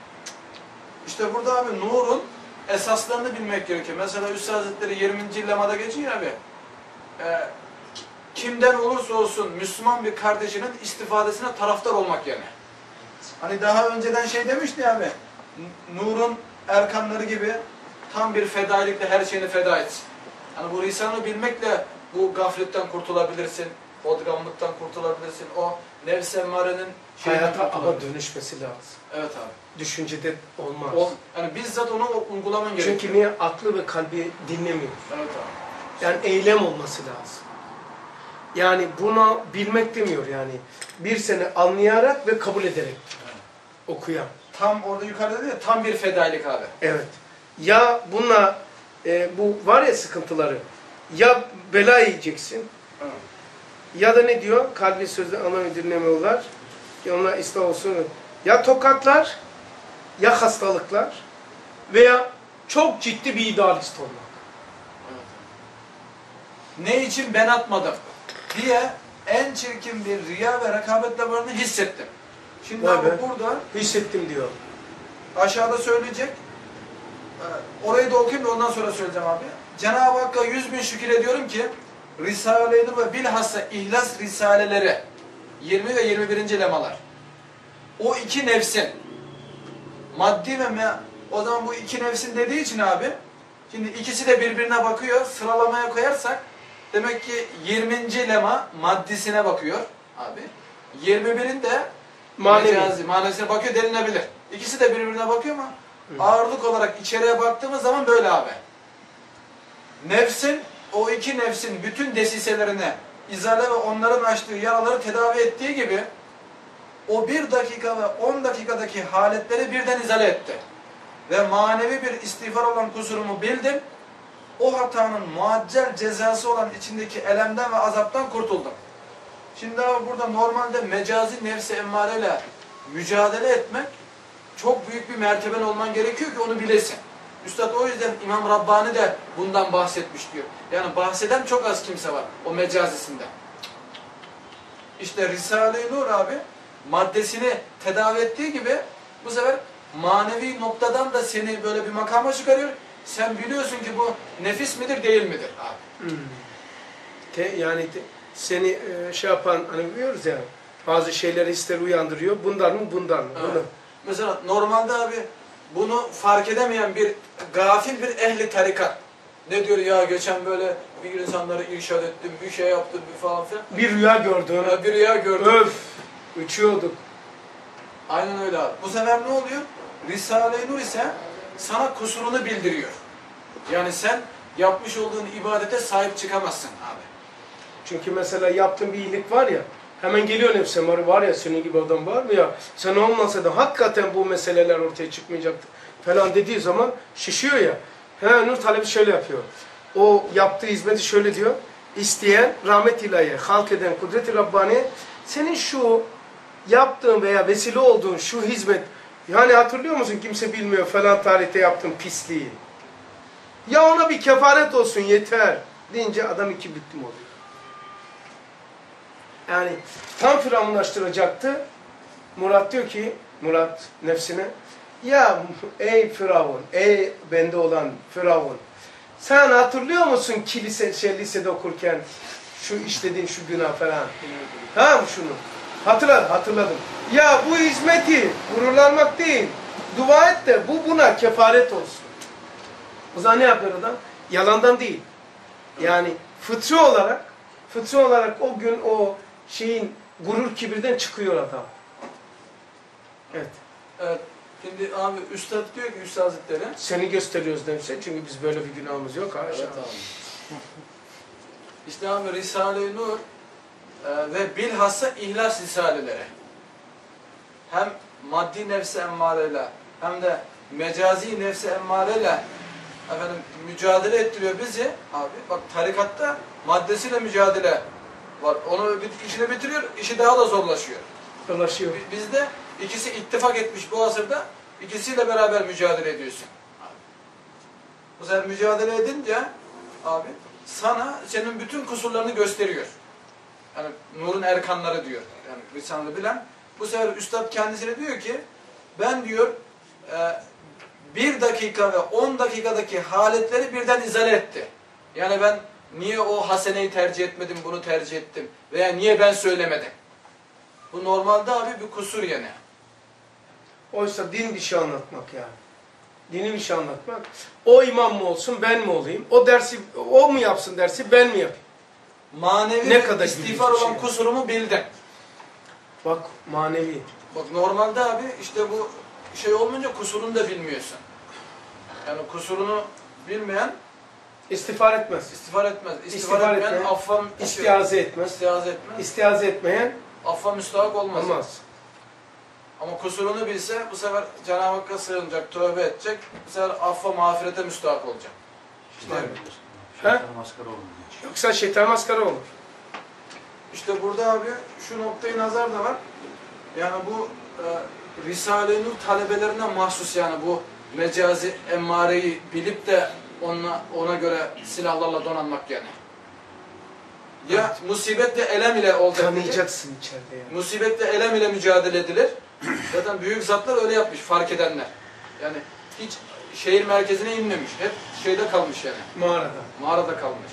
İşte burada abi nurun esaslarını bilmek gerekiyor. Mesela Üstad Hazretleri yirminci lemada geçiyor abi. Ee, kimden olursa olsun Müslüman bir kardeşinin istifadesine taraftar olmak yani. Hani daha önceden şey demişti ya abi. Nurun erkanları gibi tam bir fedailikle her şeyini feda etsin. Hani bu Risale'yi bilmekle bu gafletten kurtulabilirsin. Hodgamlıktan kurtulabilirsin. O nefs-i emmarenin Hayata ama dönüşmesi lazım. Evet abi. Düşüncede olmaz. O, yani bizzat onu uygulaman gerekiyor. Çünkü niye? Aklı ve kalbi dinlemiyor. Evet abi. Yani eylem olması lazım. Yani buna bilmek demiyor yani. Bir sene anlayarak ve kabul ederek Evet. okuyan. Tam orada yukarıda dedi ya, tam bir fedailik abi. Evet. Ya bununla e, bu var ya sıkıntıları. Ya bela yiyeceksin. Evet. Ya da ne diyor? Kalbi sözü anlamı dinlemiyorlar. Ya onlar ıslah olsun. Ya tokatlar, ya hastalıklar veya çok ciddi bir idealist olmak. Evet. Ne için ben atmadım diye en çirkin bir riya ve rekabet damarını hissettim. Şimdi Vay abi be. burada Hissettim diyor. aşağıda söyleyecek. Orayı da okuyayım da ondan sonra söyleyeceğim abi. Cenab-ı Hakk'a yüz bin şükür ediyorum ki Risale-i Nur ve bilhassa İhlas Risaleleri yirmi ve yirmi birinci lemalar. O iki nefsin maddi ve me o zaman bu iki nefsin dediği için abi şimdi ikisi de birbirine bakıyor. Sıralamaya koyarsak demek ki yirminci lema maddisine bakıyor abi. yirmi birin de Manevi. mecazi, maneviyesine bakıyor denilebilir. İkisi de birbirine bakıyor ama ağırlık olarak içeriye baktığımız zaman böyle abi. Nefsin, o iki nefsin bütün desiselerini izale ve onların açtığı yaraları tedavi ettiği gibi o bir dakika ve on dakikadaki haletleri birden izale etti. Ve manevi bir istiğfar olan kusurumu bildim. O hatanın muaccel cezası olan içindeki elemden ve azaptan kurtuldum. Şimdi abi burada normalde mecazi nefsi emmareyle mücadele etmek çok büyük bir merteben olman gerekiyor ki onu bilesin. Üstad o yüzden İmam Rabbani de bundan bahsetmiş diyor. Yani bahseden çok az kimse var o mecazisinden. İşte Risale-i Nur abi maddesini tedavi ettiği gibi bu sefer manevi noktadan da seni böyle bir makama çıkarıyor. Sen biliyorsun ki bu nefis midir değil midir abi. Hmm. Te, yani te, seni e, şey yapan hani biliyoruz ya bazı şeyler hisler uyandırıyor. Bundan mı bundan mı? Evet. Bunu. Mesela normalde abi bunu fark edemeyen bir gafil bir ehli tarikat. Ne diyor ya geçen böyle bir insanları irşad ettim, bir şey yaptım bir falan filan. Bir rüya gördüm. Ya bir rüya gördüm. Öf! Uçuyorduk. Aynen öyle abi. Bu sefer ne oluyor? Risale-i Nur ise sana kusurunu bildiriyor. Yani sen yapmış olduğun ibadete sahip çıkamazsın abi. Çünkü mesela yaptığın bir iyilik var ya, hemen geliyor nefse emare var ya senin gibi adam var mı ya? Sen olmasa da hakikaten bu meseleler ortaya çıkmayacaktı falan dediği zaman şişiyor ya. He, Nur talebi şöyle yapıyor. O yaptığı hizmeti şöyle diyor. İsteyen rahmet ilahi, halk eden kudret-i Rabbani senin şu yaptığın veya vesile olduğun şu hizmet yani hatırlıyor musun kimse bilmiyor falan tarihte yaptığın pisliği. Ya ona bir kefaret olsun yeter deyince adam iki büklüm oluyor. Yani tam firavunlaştıracaktı. Murat diyor ki, Murat nefsine, Ya ey Firavun, ey bende olan Firavun. Sen hatırlıyor musun kilise, şey, lisede okurken şu işlediğin şu günah falan? Tamam şunu. Hatırladım, hatırladım. Ya bu hizmeti gururlanmak değil. Dua et de bu buna kefaret olsun. O zaman ne yapıyor adam? Yalandan değil. Yani fıtri olarak, fıtri olarak o gün o şeyin gurur kibirden çıkıyor adam. Evet. Evet. Şimdi abi Üstad diyor ki Üstad Hazretleri. Seni gösteriyoruz demişler çünkü biz böyle bir günahımız yok. Haşa. Evet abi. İşte abi Risale-i Nur e, ve bilhassa İhlas Risaleleri. Hem maddi nefsi emmareyle hem de mecazi nefsi emmareyle efendim mücadele ettiriyor bizi abi. Bak tarikatta maddesiyle mücadele var. Onu işini bitiriyor, işi daha da zorlaşıyor. Dolaşıyor. Bizde ikisi ittifak etmiş bu asırda, ikisiyle beraber mücadele ediyorsun. Bu sefer mücadele edince abi sana senin bütün kusurlarını gösteriyor. Yani nurun erkanları diyor. Yani Risale'yi bilen. Bu sefer Üstad kendisine diyor ki ben diyor bir dakika ve on dakikadaki haletleri birden izale etti. Yani ben niye o haseneyi tercih etmedim, bunu tercih ettim veya niye ben söylemedim. Bu normalde abi bir kusur yani. Oysa din bir şey anlatmak yani. Dini bir şey anlatmak. O imam mı olsun, ben mi olayım? O dersi, o mu yapsın dersi, ben mi yapayım? Manevi Ne kadar istiğfar gülücü olan şey. kusurumu bildim. Bak manevi. Bak normalde abi işte bu şey olmayınca kusurunu da bilmiyorsun. Yani kusurunu bilmeyen İstiğfar etmez. istiğfar etmez. İstiğfar, İstiğfar etmeyen etmeyen, affa İstiaze etmez. istiaze etmez. İstiaze etmeyen Affa müstahak olmaz. olmaz. Ama kusurunu bilse bu sefer Cenab-ı Hakk'a sığınacak, tövbe edecek. Bu sefer affa mağfirete müstahak olacak. İşte, Şeytan maskara olmuyor. Yoksa şeytan maskara olur. işte burada abi şu noktayı nazar da var. Yani bu e, Risale-i Nur talebelerine mahsus yani bu mecazi emmareyi bilip de ona, ona göre silahlarla donanmak yani. Ya Evet. musibetle elem ile olacak. Tanıyacaksın içeride yani. Musibetle elem ile mücadele edilir. Zaten büyük zatlar öyle yapmış, fark edenler. Yani hiç şehir merkezine inmemiş. Hep şeyde kalmış yani. Mağarada. Mağarada kalmış.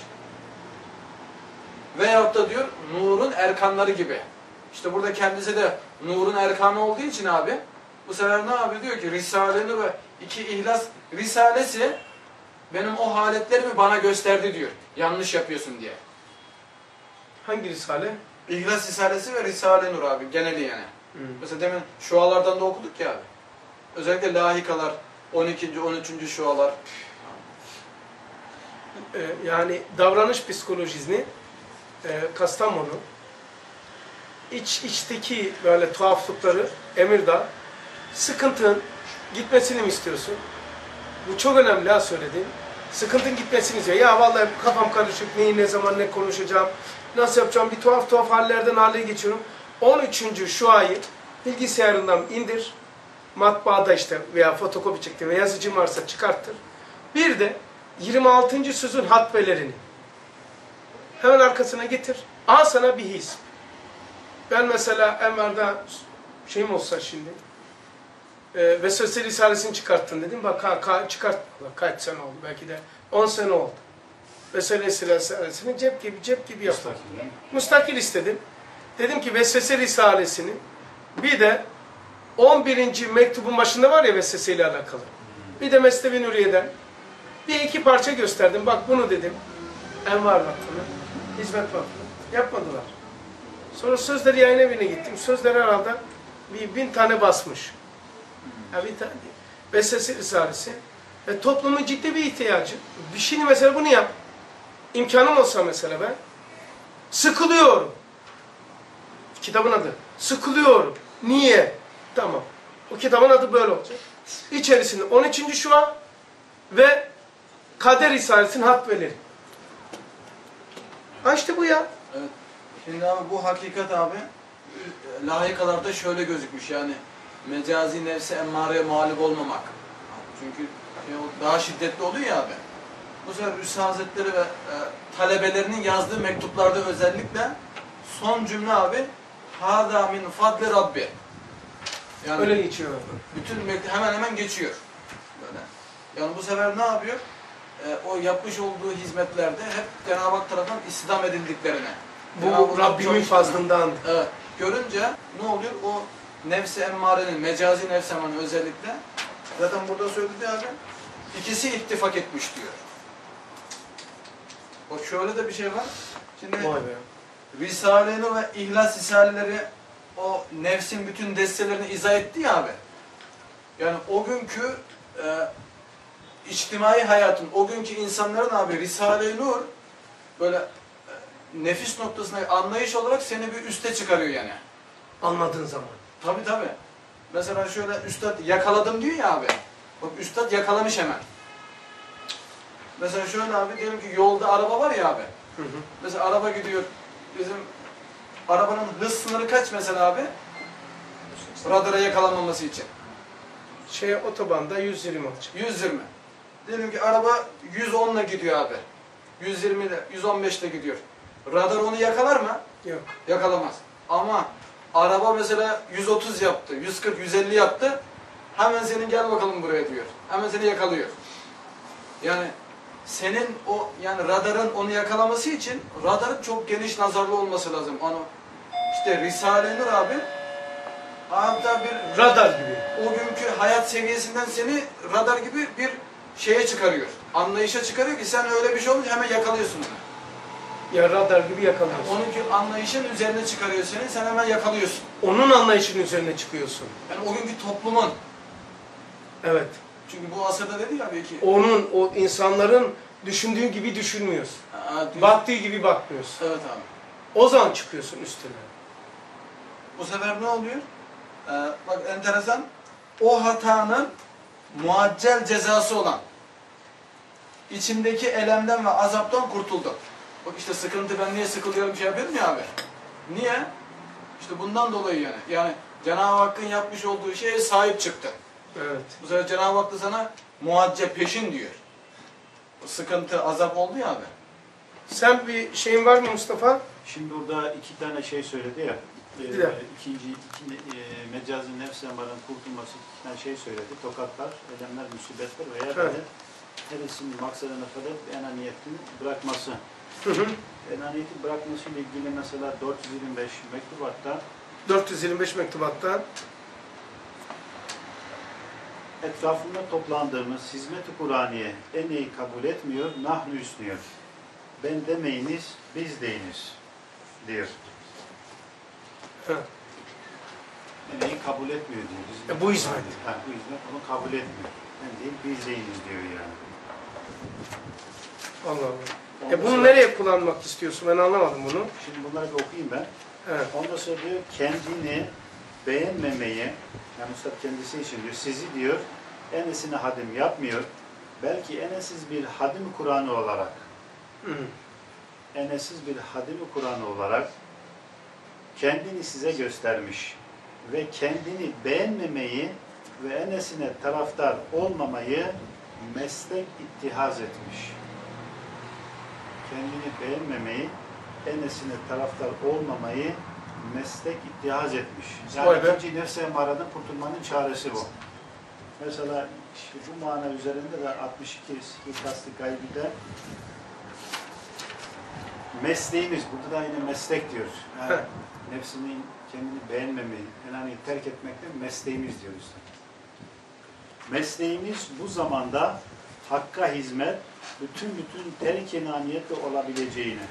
Veyahut da diyor, nurun erkanları gibi. İşte burada kendisi de nurun erkanı olduğu için abi, bu sefer ne yapıyor? Diyor ki, Risale-i Nur ve iki İhlas Risalesi benim o haletlerimi bana gösterdi diyor. Yanlış yapıyorsun diye. Hangi risale? İhlas Risalesi ve Risale-i Nur abi, geneli yani. Hı. Mesela demin şualardan da okuduk ya abi. Özellikle lahikalar, on ikinci on üçüncü şualar. Ee, yani davranış psikolojisini e, Kastamonu iç içteki böyle tuhaflıkları Emirdağ sıkıntın gitmesini mi istiyorsun? Bu çok önemli ha söylediğim. Sıkıntın gitmesini istiyor. Ya vallahi kafam karışık. Neyi, ne zaman, ne konuşacağım, nasıl yapacağım? Bir tuhaf tuhaf hallerden hale geçiyorum. on üçüncü şuayı bilgisayarından indir. Matbaada işte veya fotokopi çekti veya yazıcı varsa çıkarttır. Bir de yirmi altıncı sözün hatbelerini hemen arkasına getir. Al sana bir his. Ben mesela Enver'da şeyim olsa şimdi e, Vesvese Risalesini çıkarttın dedim. Bak ka, ka, çıkart. Bak, kaç sene oldu? Belki de on sene oldu. Vesvese Risalesini cep gibi cep gibi yaptım. Müstakil istedim. Dedim ki Vesvese Risalesini bir de on birinci mektubun başında var ya vesvese ile alakalı. Bir de Mesnevi Nuriye'den bir iki parça gösterdim. Bak bunu dedim. Envar Vakfı'na, Hizmet Vakfı'na. Yapmadılar. Sonra Sözleri Yayın Evi'ne gittim. Sözleri herhalde bir bin tane basmış. Ya bir tane değil. Vesvese Risalesi. Ve toplumun ciddi bir ihtiyacı. Bir şimdi mesela bunu yap. İmkanım olsa mesela ben sıkılıyorum. Kitabın adı. Sıkılıyorum. Niye? Tamam. O kitabın adı böyle olacak. İçerisinde on üçüncü şua ve Kader Risalesi'nin hatbeleri. Ha işte bu ya. Evet. Şimdi abi bu hakikat abi layıkalarda şöyle gözükmüş yani mecazi nefse emmareye mağlup olmamak. Çünkü şey, daha şiddetli oluyor ya abi. Bu sefer Üstad Hazretleri ve e, talebelerinin yazdığı mektuplarda özellikle son cümle abi Hâdâ min fadli Rabbi. Yani Öyle geçiyor. bütün mektup hemen hemen geçiyor. Böyle. Yani bu sefer ne yapıyor? Ee, o yapmış olduğu hizmetlerde hep Cenab-ı Hak tarafından istidam edildiklerine. Bu Rabbimin fazlından. Evet. Görünce ne oluyor? O nefs-i emmarenin, mecazi nefs-i emmarenin özellikle zaten burada söyledi abi. İkisi ittifak etmiş diyor. Bak şöyle de bir şey var. Şimdi Risale-i Nur ve İhlas Risaleleri o nefsin bütün destelerini izah etti ya abi. Yani o günkü e, içtimai hayatın, o günkü insanların abi Risale-i Nur böyle e, nefis noktasına anlayış olarak seni bir üste çıkarıyor yani. Anladığın zaman. Tabii tabii. Mesela şöyle üstad yakaladım diyor ya abi. Bak üstad yakalamış hemen. Mesela şöyle abi diyelim ki yolda araba var ya abi. Hı hı. Mesela araba gidiyor. Bizim arabanın hız sınırı kaç mesela abi? Radara yakalanmaması için. Şey otobanda yüz yirmi olacak. yüz yirmi. Diyelim ki araba yüz on ile gidiyor abi. yüz yirmi ile, yüz on beş ile gidiyor. Radar onu yakalar mı? Yok. Yakalamaz. Ama araba mesela yüz otuz yaptı, yüz kırk, yüz elli yaptı. Hemen senin gel bakalım buraya diyor. Hemen seni yakalıyor. Yani senin o yani radarın onu yakalaması için radarın çok geniş nazarlı olması lazım. Onu işte Risale-i Nur abi hatta bir Radar gibi. o günkü hayat seviyesinden seni radar gibi bir şeye çıkarıyor. Anlayışa çıkarıyor ki sen öyle bir şey olunca hemen yakalıyorsun onu. Ya radar gibi yakalıyorsun. Onunki anlayışın üzerine çıkarıyor seni, sen hemen yakalıyorsun. Onun anlayışının üzerine çıkıyorsun. Yani o günkü toplumun. Evet. Çünkü bu asırda dedi ya belki. Onun, o insanların düşündüğü gibi düşünmüyorsun. Aa, diyor. Baktığı gibi bakmıyorsun. Evet abi. O zaman çıkıyorsun üstüne. Bu sefer ne oluyor? Ee, bak enteresan. O hatanın muaccel cezası olan içimdeki elemden ve azaptan kurtuldum. Bak işte sıkıntı ben niye sıkılıyorum şey yapıyorum ya abi. Niye? İşte bundan dolayı yani. Yani Cenab-ı Hakk'ın yapmış olduğu şeye sahip çıktı. Evet. Bu sefer Cenab-ı Hak da sana muaccel peşin diyor. O sıkıntı, azap oldu ya abi. Sen bir şeyin var mı Mustafa? Şimdi burada iki tane şey söyledi ya. E, Bir de. ikinci, iki, e, mecazi nefs emmareden kurtulması iki tane şey söyledi. Tokatlar, elemler, musibetler veya Evet. böyle neresinin maksadına kadar enaniyetini bırakması. Hı hı. Enaniyeti bırakması ile ilgili mesela dört yüz yirmi beş mektubatta dört yüz yirmi beş mektubatta etrafında toplandığımız hizmet-i Kur'aniye en iyi kabul etmiyor, nahnu üstünüyor. Ben demeyiniz, biz deyiniz diyor. ha, En iyi kabul etmiyor diyor. Hizmet E, bu hizmet. Ha, bu hizmet onu kabul etmiyor. Ben değil, biz deyiniz diyor yani. Allah Allah. Ondan E bunu sonra- nereye kullanmak istiyorsun? Ben anlamadım bunu. Şimdi bunları bir okuyayım ben. Evet. Ondan sonra diyor kendini beğenmemeyi, yani Üstad kendisi için diyor, sizi diyor enesine hadim yapmıyor. Belki enesiz bir hadim Kur'an'ı olarak, Hı hı. enesiz bir hadim Kur'an'ı olarak kendini size göstermiş ve kendini beğenmemeyi ve enesine taraftar olmamayı meslek ittihaz etmiş. Kendini beğenmemeyi, enesine taraftar olmamayı meslek ittihaz etmiş. Yani Vay be. ikinci nefs-i emmaradan kurtulmanın çaresi bu. Mesela işte bu mana üzerinde de altmış iki İhlas-ı Gaybi'de mesleğimiz, burada da yine meslek diyor. Yani nefsinin kendini beğenmemeyi, yani terk etmekten mesleğimiz diyoruz. Mesleğimiz bu zamanda Hakk'a hizmet, bütün bütün terk enaniyetle olabileceğini.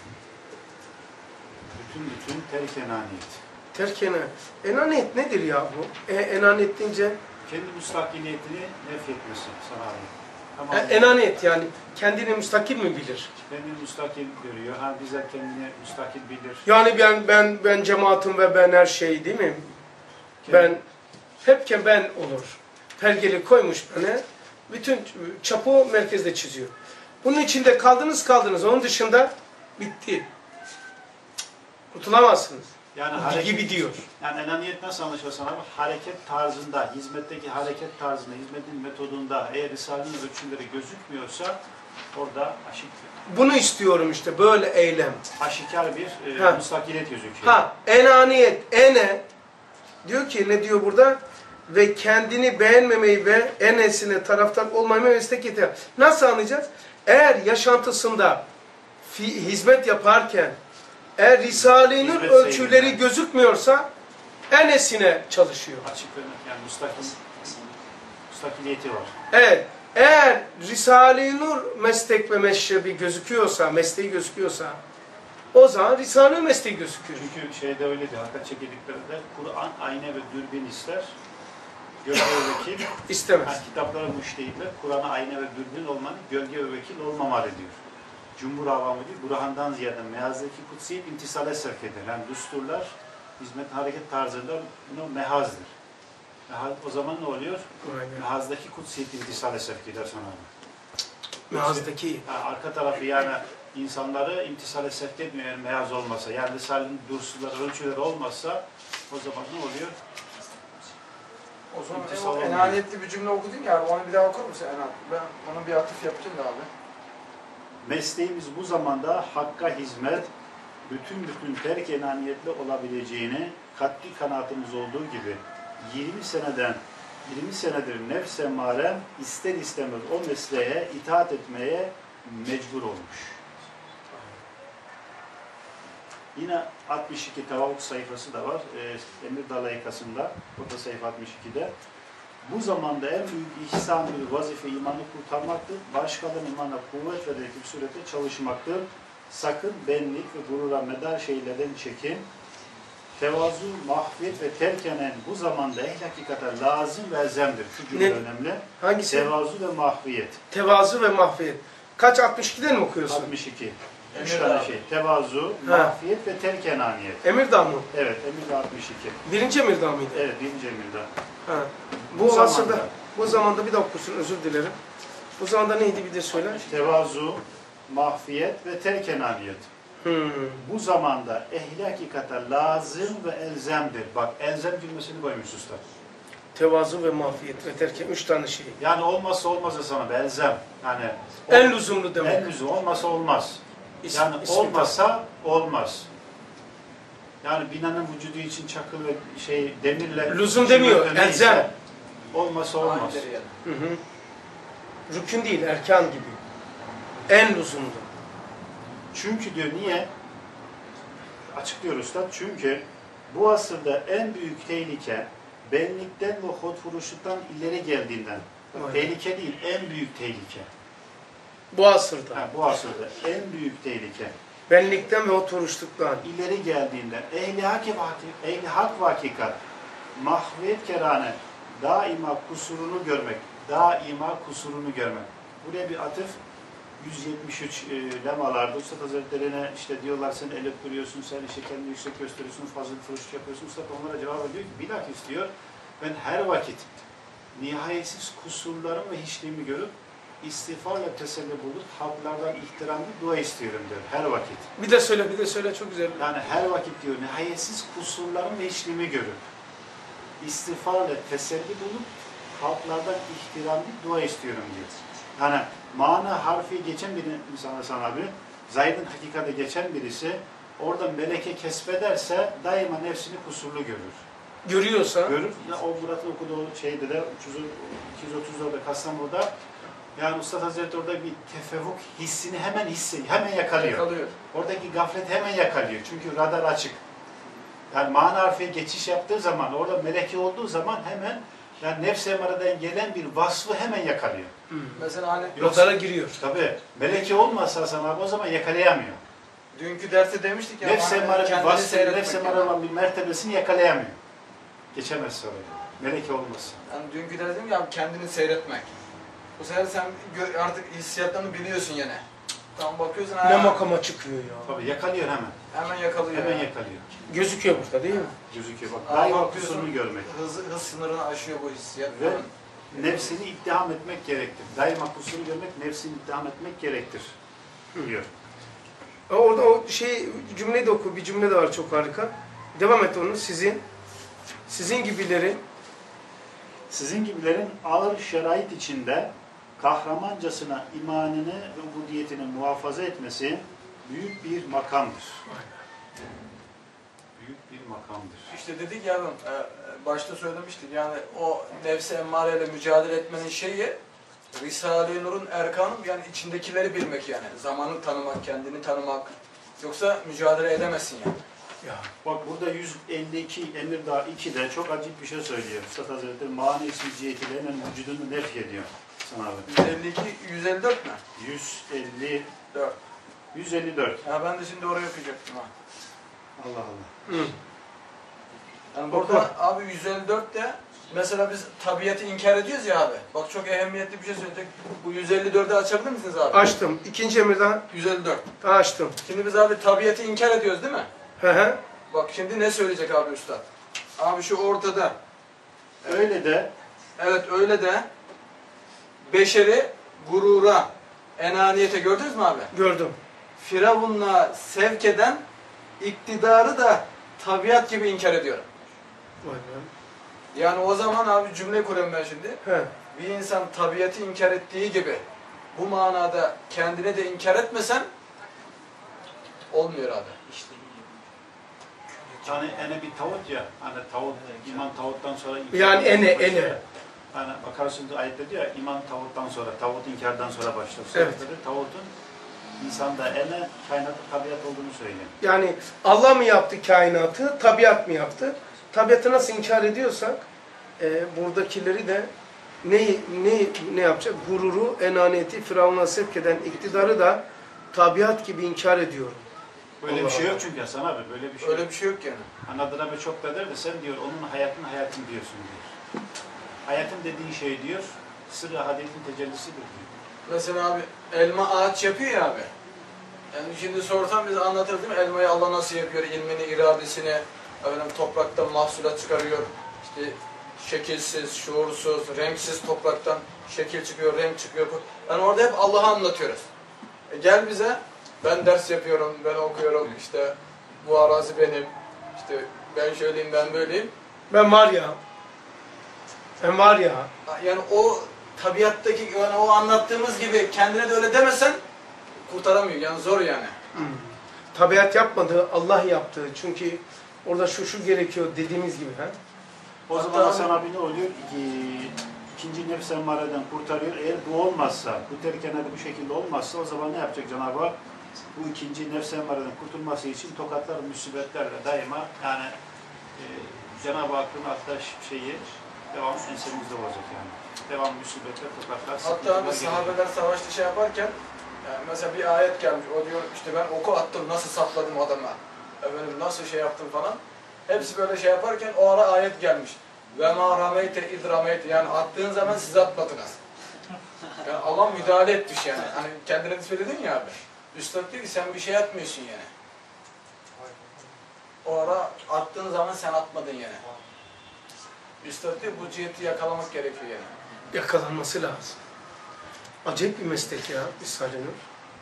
Bütün bütün terk enaniyet. Terk enaniyet. Enaniyet nedir ya bu? E, enaniyet deyince Kendi müstakiliyetini nefretmesi sana. e, enaniyet yani kendini müstakil mi bilir? Kendini müstakil görüyor. Ha bize kendini müstakil bilir. Yani ben ben ben cemaatim ve ben her şey değil mi? Ben hepken ben olur. Pergeli koymuş bana. Bütün çapı merkezde çiziyor. Bunun içinde kaldınız kaldınız. Onun dışında bitti. Kurtulamazsınız. Yani Bu hareket, gibi diyor. Yani enaniyet nasıl anlaşılsın abi? Hareket tarzında, hizmetteki hareket tarzında, hizmetin metodunda eğer Risale'nin ölçüleri gözükmüyorsa orada aşik, Bunu istiyorum işte böyle eylem. aşikar bir Ha. e, müstakiliyet gözüküyor. Ha, enaniyet, ene diyor ki ne diyor burada? ve kendini beğenmemeyi ve enesine taraftar olmayı meslek getirir. Nasıl anlayacağız? Eğer yaşantısında fi, hizmet yaparken eğer Risale-i Nur Hizmet ölçüleri sayılır. gözükmüyorsa enesine çalışıyor. Açık ve yani müstakil, müstakiliyeti var. Evet. Eğer Risale-i Nur meslek ve meşrebi gözüküyorsa, mesleği gözüküyorsa o zaman Risale-i Nur mesleği gözüküyor. Çünkü şeyde öyleydi, hakikat çekildiklerinde Kur'an, ayna ve dürbün ister. Gölge ve vekil İstemez. yani kitaplara müştehitler Kur'an'a ayna ve dürbün olmanın gölge ve vekil olmamalı diyor. Cumhur avamı değil, Burhan'dan ziyade mehazdaki kutsiyet imtisale sevk eder. Yani düsturlar, hizmet hareket tarzında bunu mehazdır. Mehaz, o zaman ne oluyor? Aynen. Mehazdaki kutsiyet imtisale sevk eder sonra. Mehazdaki. Yani arka tarafı yani insanları imtisale sevk etmiyor yani mehaz olmasa. Yani Risale'nin dursuları, ölçüleri olmazsa o zaman ne oluyor? O zaman İmtisal o olmuyor. enaniyetli bir cümle okudun ya, onu bir daha okur musun Enan? Ben ona bir atıf yapacağım da abi. Mesleğimiz bu zamanda hakka hizmet, bütün bütün terk enaniyetli olabileceğini katli kanaatimiz olduğu gibi yirmi seneden yirmi senedir nefs emmarem ister istemez o mesleğe itaat etmeye mecbur olmuş. Yine altmış iki Tevavuk sayfası da var. E, Emir Dalayıkası'nda. O da sayfa altmış ikide. Bu zamanda en büyük ihsan bir vazife imanı kurtarmaktır. Başkalarının imana kuvvet verecek bir surette çalışmaktır. Sakın benlik ve gurura medar şeylerden çekin. Tevazu, mahfiyet ve terkenen bu zamanda ehl hakikate lazım ve elzemdir. Şu cümle Ne? önemli. Hangisi? Tevazu ve mahfiyet. Tevazu ve mahfiyet. Kaç? altmış ikiden mi okuyorsun? altmış iki. Üç Emir tane Dağı. şey. Tevazu, Ha. mahfiyet ve terkenaniyet. Emirdağ mı? Evet, Emir altmış iki. Birinci Emirdağ mıydı? Evet, birinci Emir'de. Ha. Bu Bu, zamanda- aslında bu zamanda bir daha okursun, özür dilerim. Bu zamanda neydi bir de söyle. Tevazu, mahfiyet ve terkenaniyet. Hmm. Bu zamanda ehli hakikate lazım ve elzemdir. Bak, elzem cümlesini koymuş usta. Tevazu ve mahfiyet ve terken üç tane şey. Yani olmazsa olmazsa sana elzem. Yani o- En lüzumlu demek. En lüzum olmazsa olmaz. İs- Yani ismi olmasa olmaz. Yani binanın vücudu için çakıl ve şey demirle Lüzum demiyor, çimento neyse, elzem. olmasa olmaz. Anidir yani. Hı hı. Rükün değil, erkan gibi. En lüzumlu. Çünkü diyor niye? Açıklıyor Üstad. Çünkü bu asırda en büyük tehlike benlikten ve hotfuruşluktan ileri geldiğinden. Aynen. Tehlike değil, en büyük tehlike. Bu asırda. Ha, bu asırda en büyük tehlike Benlikten ve oturuşluktan. ileri geldiğinde ehli hak ve hakikat, ehli hak ve hakikat mahviyet kerane daima kusurunu görmek, daima kusurunu görmek. Buraya bir atıf yüz yetmiş üç e, lemalarda Üstad Hazretleri'ne işte diyorlar sen el öptürüyorsun, sen işte kendini yüksek gösteriyorsun, fazıl fırış yapıyorsun. Üstad onlara cevap ediyor ki bilakis diyor ben her vakit nihayetsiz kusurlarım ve hiçliğimi görüp istiğfarla teselli bulup halklardan ihtiramlı dua istiyorum diyor her vakit. Bir de söyle, bir de söyle çok güzel. Yani her vakit diyor nihayetsiz kusurlarım ve hiçliğimi görüp istiğfarla teselli bulup halklardan ihtiramlı dua istiyorum diyor. Yani mana harfi geçen bir insan Hasan abi, zahidin hakikate geçen birisi orada meleke kesbederse daima nefsini kusurlu görür. Görüyorsa. Görür. Ya o Murat'ın okuduğu şeyde de iki yüz otuz dörtte Kastamonu'da yani Üstad Hazretleri orada bir tefevvuk hissini hemen hissediyor, hemen yakalıyor. Yakalıyor. Oradaki gaflet hemen yakalıyor. Çünkü radar açık. Yani mana harfiye geçiş yaptığı zaman, orada meleke olduğu zaman hemen yani nefs-i emareden gelen bir vasfı hemen yakalıyor. Hmm. Mesela hani Radara giriyor. Tabii. Meleke olmazsa Hasan abi o zaman yakalayamıyor. dünkü derste demiştik ya. Nefs-i hani emare bir kendini vasfı, seyretmek nefs-i yani. emare olan bir mertebesini yakalayamıyor. Geçemez sonra. Meleke olmasın. Yani dünkü ders dedim ya kendini seyretmek. Bu sefer sen gö- artık hissiyatlarını biliyorsun yine. Tam bakıyorsun ha. Ne makama çıkıyor ya. Tabii yakalıyor hemen. Hemen yakalıyor. Hemen ya. yakalıyor. Gözüküyor burada değil mi? Gözüküyor. Bak Aa, daima bakıyorsun, kusurunu görmek. Hız, hız sınırını aşıyor bu hissiyat. Ve Hemen. nefsini ittiham etmek gerektir. Daima kusurunu görmek, nefsini ittiham etmek gerektir. Diyor. Ha, orada o şey cümleyi de oku. Bir cümle de var çok harika. Devam et onu. Sizin sizin gibileri Sizin gibilerin ağır şerait içinde kahramancasına imanını ve ubudiyetini muhafaza etmesi büyük bir makamdır. büyük bir makamdır. İşte dedik ya, e, başta söylemiştik yani o nefsi emmareyle mücadele etmenin şeyi Risale-i Nur'un erkanı, yani içindekileri bilmek yani. Zamanı tanımak, kendini tanımak. Yoksa mücadele edemezsin yani. Ya. Bak burada yüz elli iki Emirdağ iki'de çok acayip bir şey söylüyor. Üstad Hazretleri manisi cihetilerinin vücudunu nef ediyor sana abi. yüz elli iki, yüz elli dört mü? yüz elli dört. yüz elli dört. Ya ben de şimdi oraya okuyacaktım ha. Allah Allah. Hı. Yani burada abi yüz elli dört'te mesela biz tabiatı inkar ediyoruz ya abi. Bak çok ehemmiyetli bir şey söyleyecek. Bu yüz elli dört'ü açabilir misiniz abi? Açtım. İkinci emirden yüz elli dört. açtım. Şimdi biz abi tabiatı inkar ediyoruz değil mi? Hı hı. Bak şimdi ne söyleyecek abi üstad? Abi şu ortada. Öyle de Evet öyle de beşeri gurura, enaniyete gördünüz mü abi? Gördüm. Firavun'la sevk eden iktidarı da tabiat gibi inkar ediyorum. Vay be. Yani o zaman abi cümle kuruyorum ben şimdi. He. Bir insan tabiatı inkar ettiği gibi bu manada kendine de inkar etmesen olmuyor abi. işte yani ene bir tavut ya. Hani tavut, iman tavuttan sonra Yani ene, başlıyor. ene. Hani bakarsın ayette diyor ya, iman tavuttan sonra, tavut inkardan sonra başlıyor. Evet. Sonra tavutun insanda ene, kainatı tabiat olduğunu söylüyor. Yani Allah mı yaptı kainatı, tabiat mı yaptı? Tabiatı nasıl inkar ediyorsak, e, buradakileri de ne, ne, ne yapacak? Gururu, enaniyeti, Firavun'a sevk eden iktidarı da tabiat gibi inkar ediyorum. Böyle Allah bir şey yok Allah. çünkü Hasan abi, böyle bir şey Öyle yok. bir şey yok yani. Anadolu abi çok da der de sen diyor, onun hayatın hayatın diyorsun diyor. Hayatın dediğin şey diyor, sırrı hadetin tecellisidir diyor. Mesela abi elma ağaç yapıyor ya abi. Yani şimdi sorsam biz anlatırız değil mi? Elmayı Allah nasıl yapıyor? İlmini, iradesini, efendim, topraktan mahsulat çıkarıyor. İşte şekilsiz, şuursuz, renksiz topraktan şekil çıkıyor, renk çıkıyor. Yani orada hep Allah'ı anlatıyoruz. E gel bize, ben ders yapıyorum, ben okuyorum, işte bu arazi benim, işte ben şöyleyim, ben böyleyim. Ben var ya, ben var ya, Yani o tabiattaki, yani o anlattığımız gibi kendine de öyle demesen kurtaramıyor. Yani zor yani. hmm, tabiat yapmadı, Allah yaptı. Çünkü orada şu şu gerekiyor dediğimiz gibi. He? O Hatta zaman Hasan abi ne oluyor? İki- İkinci nefs emmareden kurtarıyor. Eğer bu olmazsa, bu terkenede bu şekilde olmazsa o zaman ne yapacak Cenab-ı Hak? Bu ikinci nefs emmareden kurtulması için tokatlar, musibetlerle daima yani e, Cenab-ı Hakk'ın hatta şeyi devam ensemizde olacak yani. Devam musibetler, tokatlar, Hatta sıkıntılar abi sahabeler savaşta şey yaparken yani mesela bir ayet gelmiş. O diyor işte ben oku attım, nasıl sapladım adama. Efendim nasıl şey yaptım falan. Hepsi böyle şey yaparken o ara ayet gelmiş. Ve ma rameyte id rameyte, yani attığın zaman siz atmadınız. Yani Allah müdahale etmiş yani. Hani kendine de söyledin ya abi. Üstad diyor ki sen bir şey atmıyorsun yani. O ara attığın zaman sen atmadın yani. Üstad diyor bu ciheti yakalamak gerekiyor yani. Yakalanması lazım. Acayip bir meslek ya Risale-i Nur.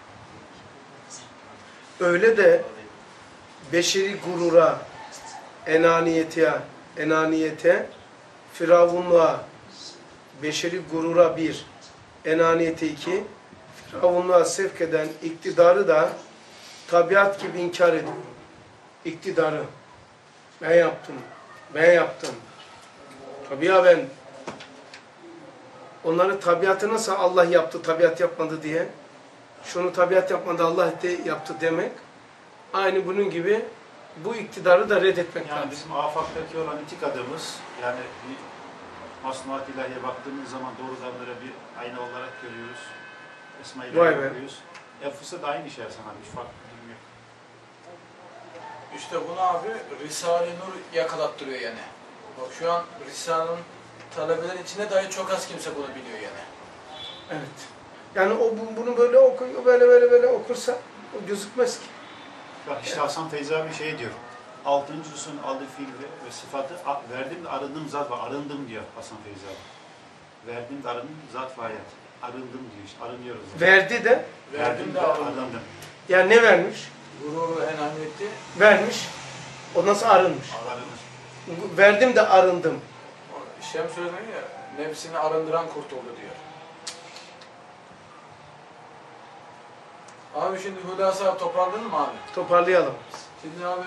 Öyle de beşeri gurura, enaniyete, enaniyete, firavunluğa, beşeri gurura bir, enaniyete iki, firavunluğa sevk eden iktidarı da tabiat gibi inkar ediyorum. İktidarı. Ben yaptım. Ben yaptım. Tabii ya ben. Onları tabiatı nasıl Allah yaptı, tabiat yapmadı diye, şunu tabiat yapmadı, Allah de yaptı demek, aynı bunun gibi bu iktidarı da reddetmek Yani lazım. bizim afaktaki olan itikadımız, yani bir masnuat ilahiye baktığımız zaman doğrudan böyle bir ayna olarak görüyoruz. Esma Vay ilahiye be. görüyoruz. Efus'a da aynı şey Hasan abi, hiç farklı bir durum yok. İşte bunu abi Risale-i Nur yakalattırıyor yani. Bak şu an Risale'nin talebelerin içinde dahi çok az kimse bunu biliyor yani. Evet. Yani o bu- bunu böyle okuyor, böyle böyle böyle okursa o gözükmez ki. Bak işte Hasan Feyzi abi şey diyor, altıncı hususun aldığı fiil ve, ve sıfatı, "A- verdim de arındığım zat var, arındım diyor Hasan Feyzi abi. Verdim de arındım, zat ve hayat. Arındım diyor işte, arınıyoruz. Yani. Verdi de, Verdim de arındım. yani ne vermiş? Gururu, enaniyeti Vermiş, o nasıl arınmış? Arınır. Verdim de arındım. Şem söylüyor ya, nefsini arındıran kurtuldu diyor. Abi şimdi hülasa toparladın mı abi? Toparlayalım. Şimdi abi